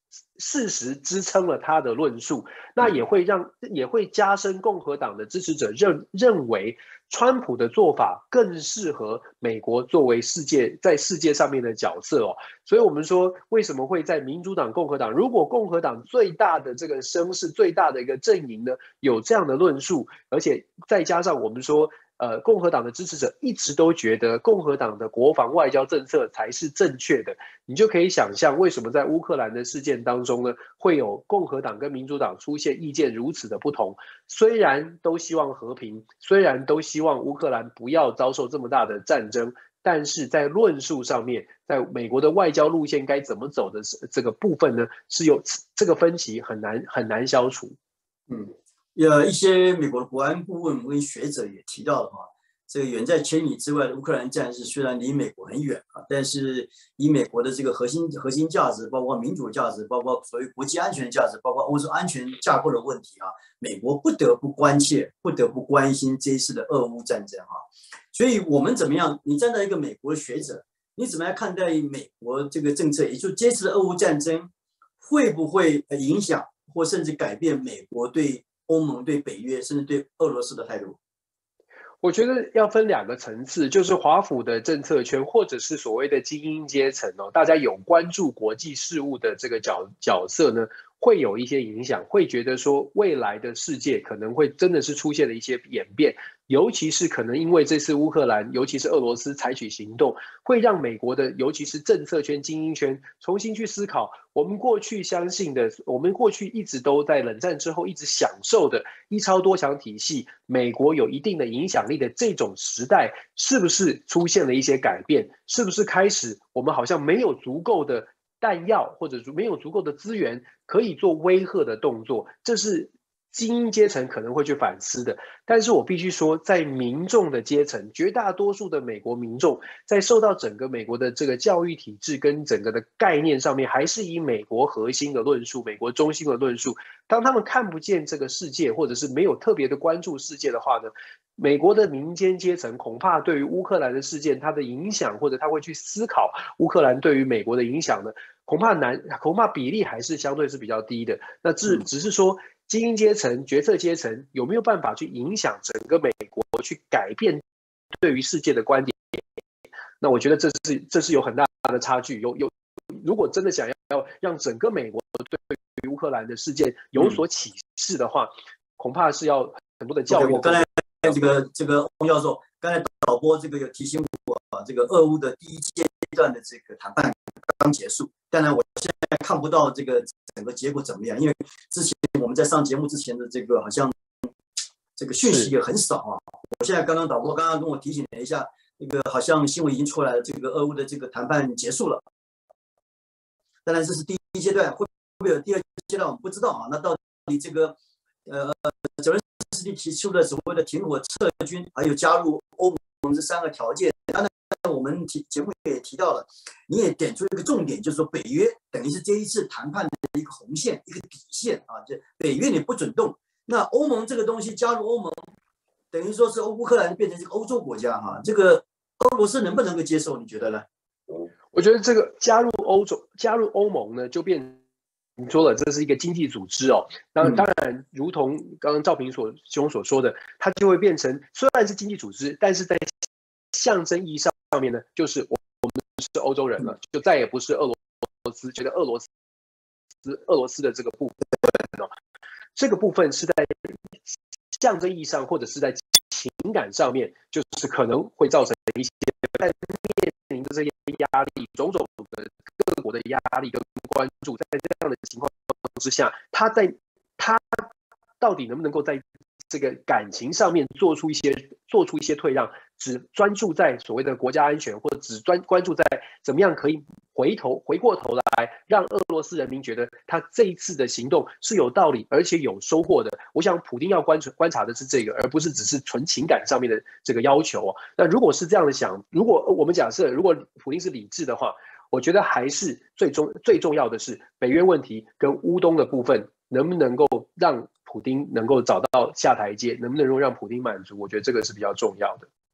事实支撑了他的论述，那也会加深共和党的支持者认为川普的做法更适合美国作为在世界上面的角色哦。所以我们说为什么会在民主党、共和党，如果共和党最大的这个声势、最大的一个阵营呢有这样的论述，而且再加上我们说。共和党的支持者一直都觉得共和党的国防外交政策才是正确的，你就可以想象为什么在乌克兰的事件当中呢，会有共和党跟民主党出现意见如此的不同。虽然都希望和平，虽然都希望乌克兰不要遭受这么大的战争，但是在论述上面，在美国的外交路线该怎么走的这个部分呢，是有这个分歧很难消除。 一些美国的国安顾问跟学者也提到了这个远在千里之外的乌克兰战事虽然离美国很远但是以美国的这个核心价值，包括民主价值，包括所谓国际安全价值，包括欧洲安全架构的问题美国不得不关切，不得不关心这一次的俄乌战争所以我们怎么样？你站在一个美国的学者，你怎么样看待美国这个政策？也就是这次的俄乌战争会不会影响或甚至改变美国对欧盟、对北约甚至对俄罗斯的态度？ 我觉得要分2个层次，就是华府的政策圈，或者是所谓的精英阶层大家有关注国际事务的这个角色呢，会有一些影响，会觉得说未来的世界可能会真的是出现了一些演变，尤其是可能因为这次乌克兰，尤其是俄罗斯采取行动，会让美国的尤其是政策圈、精英圈重新去思考，我们过去相信的，我们过去一直都在冷战之后一直享受的一超多强体系，美国有一定的影响力的这种时代，是不是出现了一些改变？是不是开始我们好像没有足够的弹药，或者没有足够的资源可以做威吓的动作？这是精英阶层可能会去反思的。但是我必须说，在民众的阶层，绝大多数的美国民众，在受到整个美国的这个教育体制跟整个的概念上面，还是以美国核心的论述、美国中心的论述。当他们看不见这个世界，或者是没有特别的关注世界的话呢，美国的民间阶层恐怕对于乌克兰的事件它的影响，或者他会去思考乌克兰对于美国的影响呢，恐怕比例还是相对是比较低的。那只是说精英阶层、决策阶层有没有办法去影响整个美国，去改变对于世界的观点？那我觉得这是有很大的差距。如果真的想要让整个美国对于乌克兰的事件有所启示的话，恐怕是要很多的教育。 我刚才这个翁教授，刚才导播这个有提醒我这个俄乌的第1阶段的这个谈判刚结束。当然，我现在看不到这个整个结果怎么样，因为之前我们在上节目之前的这个好像这个讯息也很少我现在导播刚刚跟我提醒了一下，那个好像新闻已经出来了，这个俄乌的这个谈判结束了。当然这是第1阶段，会不会有第2阶段我们不知道那到底这个泽连斯基提出的所谓的停火、撤军，还有加入欧盟这3个条件，当然我们节目也提到了，你也点出一个重点，就是说北约等于是这一次谈判的一个红线、一个底线就北约你不准动。那欧盟这个东西加入欧盟，等于说是乌克兰变成这个欧洲国家这个俄罗斯能不能够接受？你觉得呢？ 我觉得这个加入欧盟呢，就变你说了，这是一个经济组织当然，如同刚刚赵平兄所说的，它就会变成虽然是经济组织，但是在象征意义上面呢，就是我们是欧洲人了，就再也不是俄罗斯，觉得俄罗斯的这个部分这个部分是在象征意义上，或者是在情感上面，就是可能会造成一些在面临的这些压力，种种的各国的压力跟关注，在这样的情况之下，他到底能不能够在这个感情上面做出一些退让，只专注在所谓的国家安全，或者只关注在怎么样可以回过头来，让俄罗斯人民觉得他这一次的行动是有道理，而且有收获的。我想普丁要观察的是这个，而不是只是纯情感上面的这个要求那如果是这样的想，如果我们假设如果普丁是理智的话，我觉得还是最重要的是北约问题跟乌东的部分能不能够让普丁能够找到下台阶，能不能够让普丁满足？我觉得这个是比较重要的。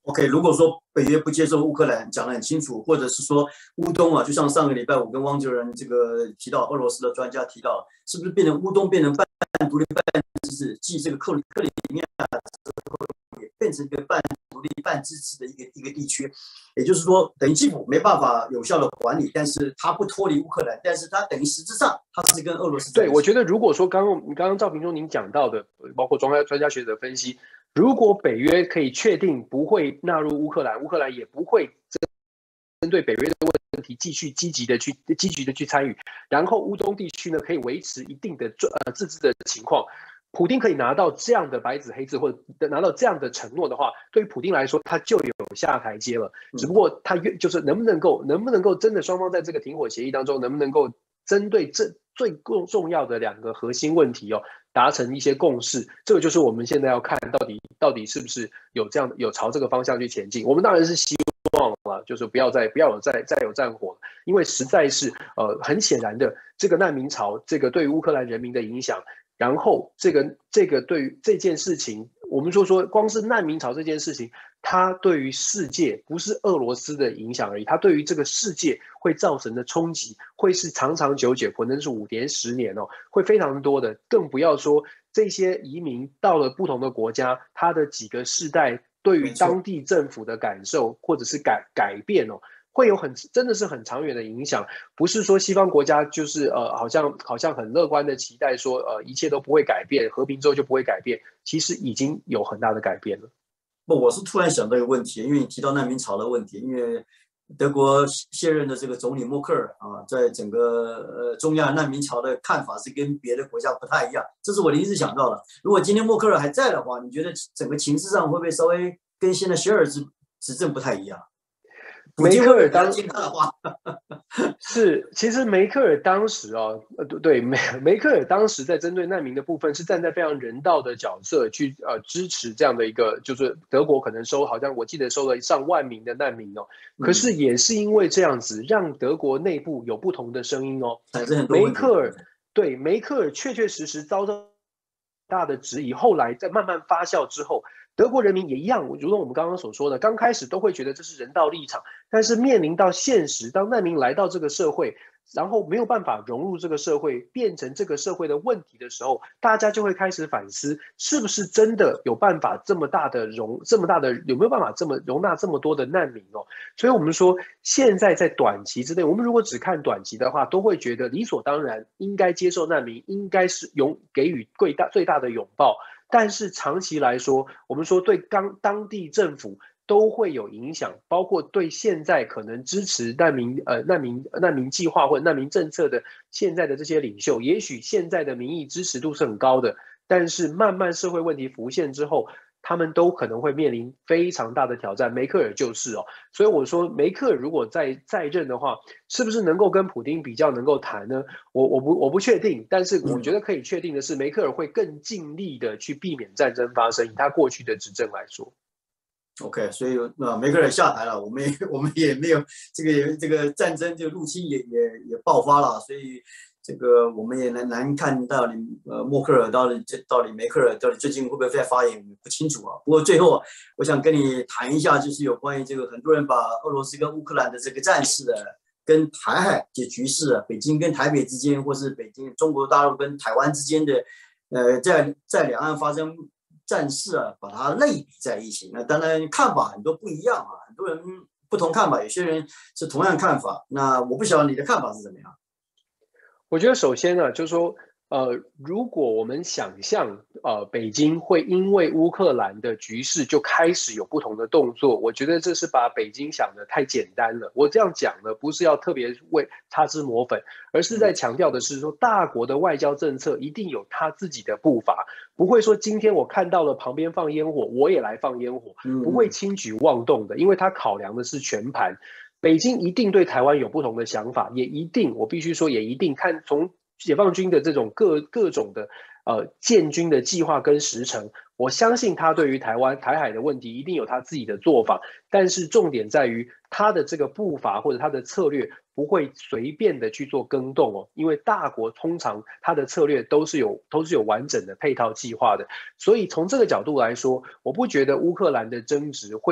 OK，如果说北约不接受乌克兰，讲得很清楚，或者是说乌东啊，就像上个礼拜我跟汪哲仁这个提到，俄罗斯的专家提到，是不是变成乌东变成半独立半自治，继这个克里米亚也变成一个半独立半自治的一个地区，也就是说，等于基辅没办法有效的管理，但是它不脱离乌克兰，但是它等于实质上它是跟俄罗斯。 对，我觉得如果说刚刚赵平忠您讲到的，包括专家学者分析，如果北约可以确定不会纳入乌克兰，乌克兰也不会针对北约的问题继续积极的去参与，然后乌东地区呢可以维持一定的自治的情况。普丁可以拿到这样的白纸黑字，或者拿到这样的承诺的话，对于普丁来说，他就有下台阶了。只不过他就是能不能够真的双方在这个停火协议当中，能不能够针对这最重要的2个核心问题达成一些共识，这个就是我们现在要看到底是不是有朝这个方向去前进。我们当然是希望了，就是不要再有战火，因为实在是很显然的，这个难民潮，这个对于乌克兰人民的影响。然后这个对于这件事情，我们说光是难民潮这件事情，它对于世界不是俄罗斯的影响而已，它对于这个世界会造成的冲击会是长长久久，可能是5年10年会非常多的。更不要说这些移民到了不同的国家，他的几个世代对于当地政府的感受或者是改变会有真的是很长远的影响，不是说西方国家就是好像很乐观的期待说一切都不会改变，和平之后就不会改变，其实已经有很大的改变了。 不，我是突然想到一个问题，因为你提到难民潮的问题，因为德国现任的这个总理默克尔啊，在整个中亚难民潮的看法是跟别的国家不太一样，这是我临时想到的。如果今天默克尔还在的话，你觉得整个情势上会不会稍微跟现在希尔执政不太一样？ 梅克尔其实梅克尔当时梅克尔当时在针对难民的部分是站在非常人道的角色去支持这样的一个，就是德国可能好像我记得收了上万名的难民可是也是因为这样子，让德国内部有不同的声音梅克尔确实遭到大的质疑，后来在慢慢发酵之后。德国人民也一样，如同我们刚刚所说的，刚开始都会觉得这是人道立场，但是面临到现实，当难民来到这个社会，然后没有办法融入这个社会，变成这个社会的问题的时候，大家就会开始反思，是不是真的有办法有没有办法容纳这么多的难民所以我们说，现在在短期之内，我们如果只看短期的话，都会觉得理所当然应该接受难民，应该是给予最大的拥抱。但是长期来说，我们说对当地政府都会有影响，包括对现在可能支持难民计划或者难民政策的现在的这些领袖，也许现在的民意支持度是很高的，但是慢慢社会问题浮现之后，他们都可能会面临非常大的挑战。梅克尔就是所以我说梅克尔如果在任的话，是不是能够跟普丁比较能够谈呢？我不确定，但是我觉得可以确定的是，梅克尔会更尽力的去避免战争发生，以他过去的执政来说。 OK， 所以梅克尔下台了，我们也没有这个战争这个入侵也爆发了，所以这个我们也难看到底默克尔到底梅克尔到底最近会不会再发言不清楚啊。不过最后我想跟你谈一下，就是有关于这个很多人把俄罗斯跟乌克兰的这个战事跟台海这局势北京跟台北之间，或是中国大陆跟台湾之间的在两岸发生战事把它类比在一起，那当然看法很多不一样很多人不同看法，有些人是同样看法。那我不晓得你的看法是怎么样？ 我觉得首先呢，就是说，如果我们想象北京会因为乌克兰的局势就开始有不同的动作，我觉得这是把北京想的太简单了。我这样讲呢，不是要特别为擦脂抹粉，而是在强调的是说，大国的外交政策一定有他自己的步伐，不会说今天我看到了旁边放烟火，我也来放烟火，不会轻举妄动的，因为他考量的是全盘。北京一定对台湾有不同的想法，也一定，我必须说，也一定看从解放军的这种各种的建军的计划跟时程，我相信他对于台海的问题一定有他自己的做法，但是重点在于他的这个步伐或者他的策略不会随便的去做更动因为大国通常他的策略都是有完整的配套计划的，所以从这个角度来说，我不觉得乌克兰的争执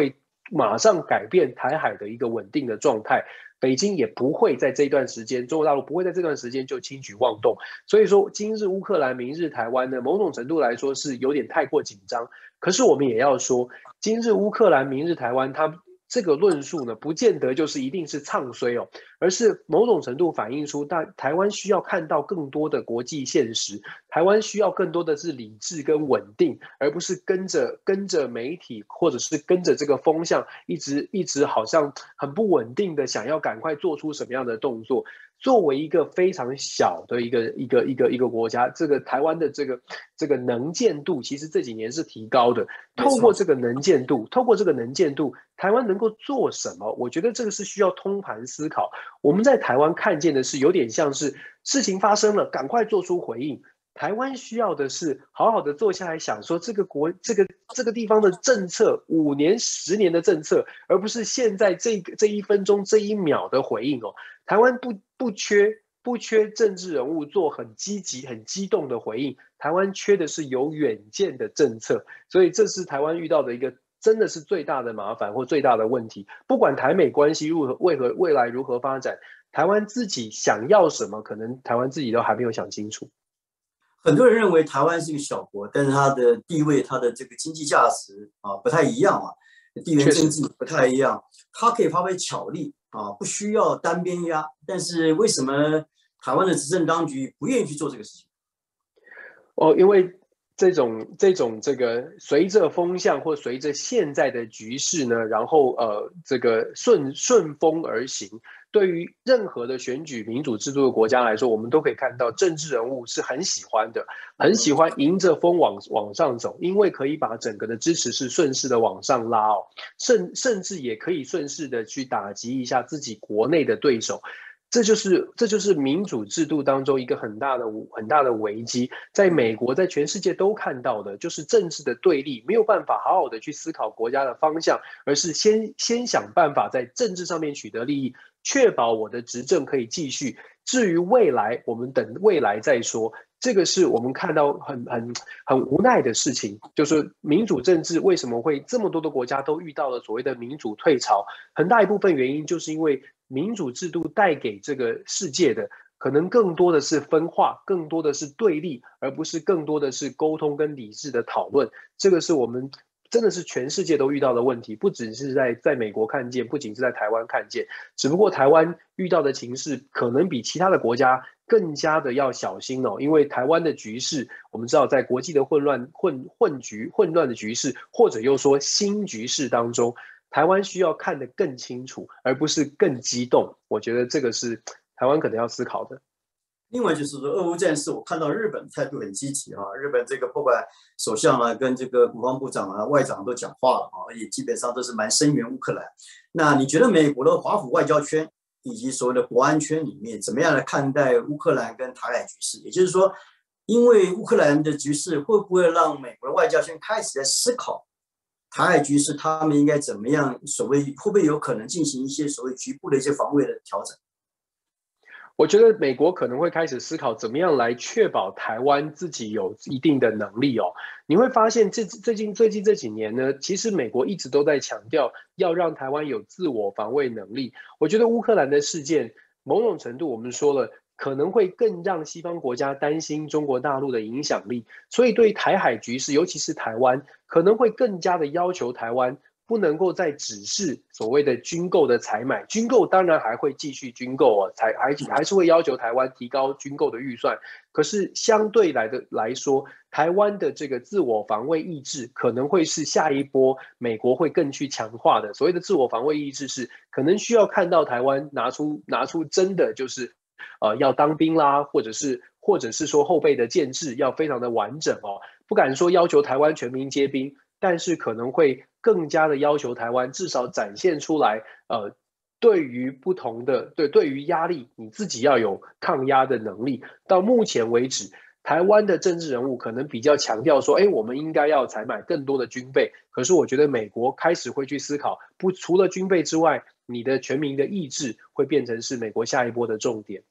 马上改变台海的一个稳定的状态。北京也不会在这一段时间，中国大陆不会在这段时间就轻举妄动。所以说，今日乌克兰，明日台湾呢，某种程度来说是有点太过紧张。可是我们也要说，今日乌克兰，明日台湾，它这个论述呢，不见得就是一定是唱衰哦，而是某种程度反映出台湾需要看到更多的国际现实，台湾需要更多的是理智跟稳定，而不是跟着媒体或者是跟着这个风向，一直好像很不稳定的想要赶快做出什么样的动作。作为一个非常小的一个国家，这个台湾的这个能见度，其实这几年是提高的。透过这个能见度，台湾能够做什么？我觉得这个是需要通盘思考。我们在台湾看见的是有点像是事情发生了，赶快做出回应。台湾需要的是好好的坐下来想说这个地方的政策5年10年的政策，而不是现在这1分钟这1秒的回应哦。台湾不缺政治人物做很积极很激动的回应，台湾缺的是有远见的政策，所以这是台湾遇到的一个真的是最大的麻烦或最大的问题。不管台美关系未来如何发展，台湾自己想要什么，可能台湾自己都还没有想清楚。 很多人认为台湾是一个小国，但是它的地位、它的这个经济价值不太一样啊，地缘政治不太一样，它可以发挥巧力不需要单边压。但是为什么台湾的执政当局不愿意去做这个事情？ 因为这个随着风向或随着现在的局势呢，然后这个顺风而行。对于任何的选举民主制度的国家来说，我们都可以看到政治人物是很喜欢的，很喜欢迎着风往上走，因为可以把整个的支持是顺势的往上拉哦，甚至也可以顺势的去打击一下自己国内的对手。这就是民主制度当中一个很大的危机，在美国，在全世界都看到的，就是政治的对立，没有办法好好的去思考国家的方向，而是先想办法在政治上面取得利益，确保我的执政可以继续。至于未来，我们等未来再说。这个是我们看到很无奈的事情，就是民主政治为什么会这么多的国家都遇到了所谓的民主退潮，很大一部分原因就是因为民主制度带给这个世界的可能更多的是分化，更多的是对立，而不是更多的是沟通跟理智的讨论。这个是我们真的是全世界都遇到的问题，不只是在美国看见，不仅是在台湾看见，只不过台湾遇到的情势可能比其他的国家更加的要小心哦，因为台湾的局势，我们知道在国际的混乱的局势，或者又说新局势当中，台湾需要看得更清楚，而不是更激动。我觉得这个是台湾可能要思考的。 另外就是说，俄乌战事，我看到日本态度很积极日本这个不管首相跟这个国防部长外长都讲话了也基本上都是蛮声援乌克兰。那你觉得美国的华府外交圈以及所谓的国安圈里面，怎么样来看待乌克兰跟台海局势？也就是说，因为乌克兰的局势，会不会让美国的外交圈开始在思考台海局势，他们应该怎么样？所谓会不会有可能进行一些所谓局部的一些防卫的调整？ 我觉得美国可能会开始思考怎么样来确保台湾自己有一定的能力哦。你会发现最近这几年呢，其实美国一直都在强调要让台湾有自我防卫能力。我觉得乌克兰的事件，某种程度我们说了，可能会更让西方国家担心中国大陆的影响力，所以对台海局势，尤其是台湾，可能会更加的要求台湾不能够再只是所谓的军购的采买，军购当然还会继续军购还是会要求台湾提高军购的预算。可是相对来说，台湾的这个自我防卫意志可能会是下一波美国会更去强化的。所谓的自我防卫意志是可能需要看到台湾拿出真的就是要当兵啦，或者是说后备的建制要非常的完整哦，不敢说要求台湾全民皆兵。但是可能会更加的要求台湾至少展现出来，对于不同的对于压力，你自己要有抗压的能力。到目前为止，台湾的政治人物可能比较强调说，我们应该要采买更多的军备。可是我觉得美国开始会去思考，除了军备之外，你的全民的意志会变成是美国下一波的重点。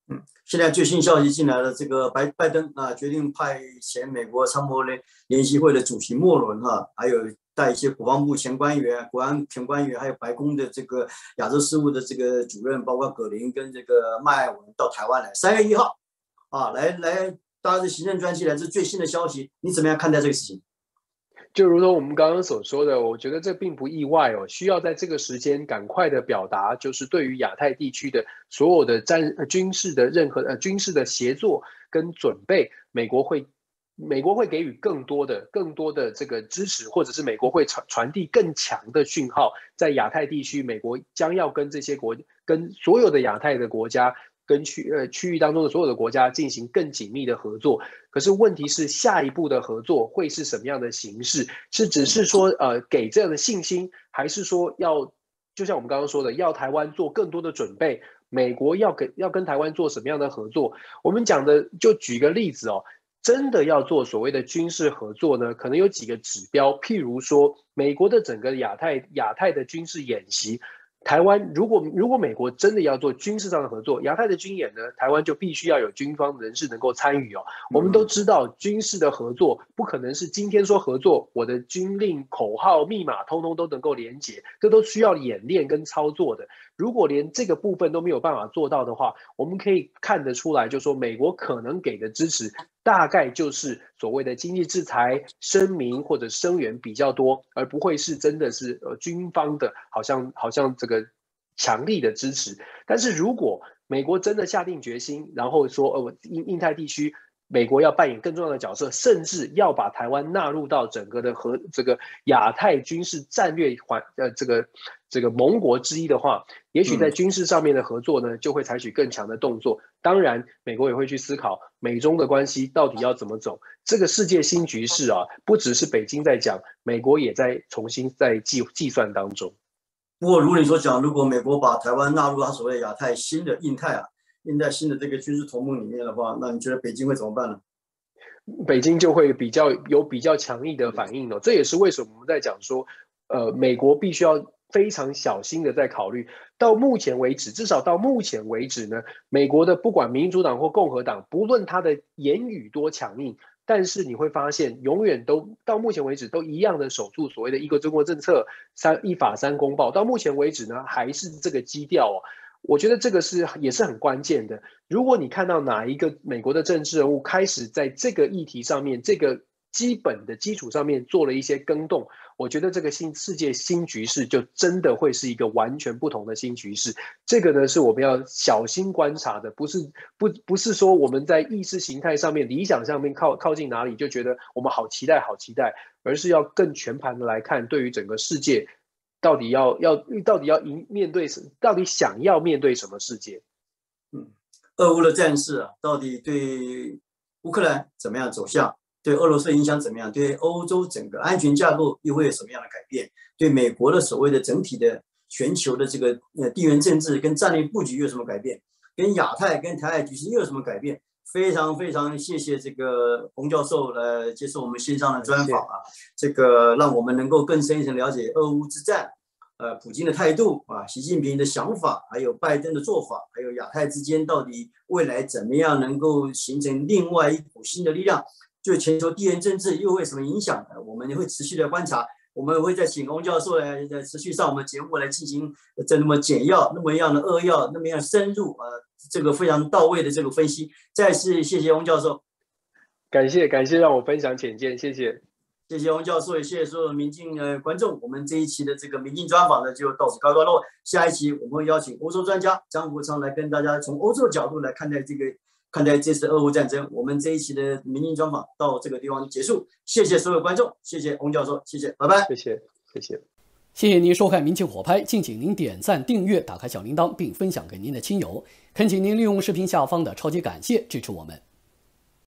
现在最新消息进来了，这个拜登啊决定派前美国参谋联席会的主席莫伦还有带一些国防部前官员、国安前官员，还有白宫的这个亚洲事务的这个主任，包括葛林跟这个麦爱文到台湾来，3月1号来大家是行政专机来，这是最新的消息，你怎么样看待这个事情？ 就如同我们刚刚所说的，我觉得这并不意外需要在这个时间赶快的表达，就是对于亚太地区的所有的军事的任何军事的协作跟准备，美国会给予更多的这个支持，或者是美国会传递更强的讯号，在亚太地区，美国将要跟所有的亚太的国家。跟区域当中的所有的国家进行更紧密的合作，可是问题是下一步的合作会是什么样的形式？是只是说给这样的信心，还是说就像我们刚刚说的，要台湾做更多的准备？美国要跟台湾做什么样的合作？我们讲的就举个例子真的要做所谓的军事合作呢，可能有几个指标，譬如说美国的整个亚太的军事演习。台湾如果美国真的要做军事上的合作，亚太的军演呢，台湾就必须要有军方人士能够参与我们都知道，军事的合作不可能是今天说合作，我的军令、口号、密码通通都能够连结，这都需要演练跟操作的。如果连这个部分都没有办法做到的话，我们可以看得出来，就说美国可能给的支持大概就是所谓的经济制裁、声明或者声援比较多，而不会是真的是军方的好像这个强力的支持。但是如果美国真的下定决心，然后说印太地区美国要扮演更重要的角色，甚至要把台湾纳入到整个的这个亚太军事战略这个盟国之一的话，也许在军事上面的合作呢，就会采取更强的动作。当然，美国也会去思考美中的关系到底要怎么走。这个世界新局势不只是北京在讲，美国也在重新在计算当中。 不过，如你所讲，如果美国把台湾纳入他所谓亚太新的印太新的这个军事同盟里面的话，那你觉得北京会怎么办呢？ 北京就会有比较强硬的反应这也是为什么我们在讲说，美国必须要非常小心的在考虑。到目前为止，至少到目前为止呢，美国的不管民主党或共和党，不论他的言语多强硬，但是你会发现，永远都到目前为止都一样的守住所谓的一个中国政策、一法三公报。到目前为止呢，还是这个基调我觉得这个也是很关键的。如果你看到哪一个美国的政治人物开始在这个议题上面，这个基本的基础上面做了一些更动，我觉得这个世界新局势就真的会是一个完全不同的新局势。这个呢是我们要小心观察的，不是说我们在意识形态上面、理想上面靠近哪里就觉得我们好期待，而是要更全盘的来看，对于整个世界。到底要面对，到底想要面对什么世界？ 俄乌的战事到底对乌克兰怎么样走向？对俄罗斯影响怎么样？对欧洲整个安全架构又会有什么样的改变？对美国的所谓的整体的全球的这个地缘政治跟战略布局又有什么改变？跟亚太跟台海局势又有什么改变？非常非常谢谢这个洪教授来接受我们线上的专访这个让我们能够更深一层了解俄乌之战，普京的态度习近平的想法，还有拜登的做法，还有亚太之间到底未来怎么样能够形成另外一股新的力量，对全球地缘政治又会什么影响？我们会持续的观察。我们会再请洪教授来持续上我们节目来进行这么简要、那么样的扼要、那么样深入这个非常到位的这个分析。再次谢谢洪教授， 感谢让我分享浅见，谢谢洪教授，也谢谢所有的民进观众。我们这一期的这个民进专访呢就到此告一段落，下一期我们会邀请欧洲专家张国昌来跟大家从欧洲的角度来看待这次俄乌战争。我们这一期的民进专访到这个地方结束，谢谢所有观众，谢谢洪教授，谢谢，拜拜。 谢谢您收看民情火拍，敬请您点赞、订阅、打开小铃铛，并分享给您的亲友。恳请您利用视频下方的超级感谢支持我们。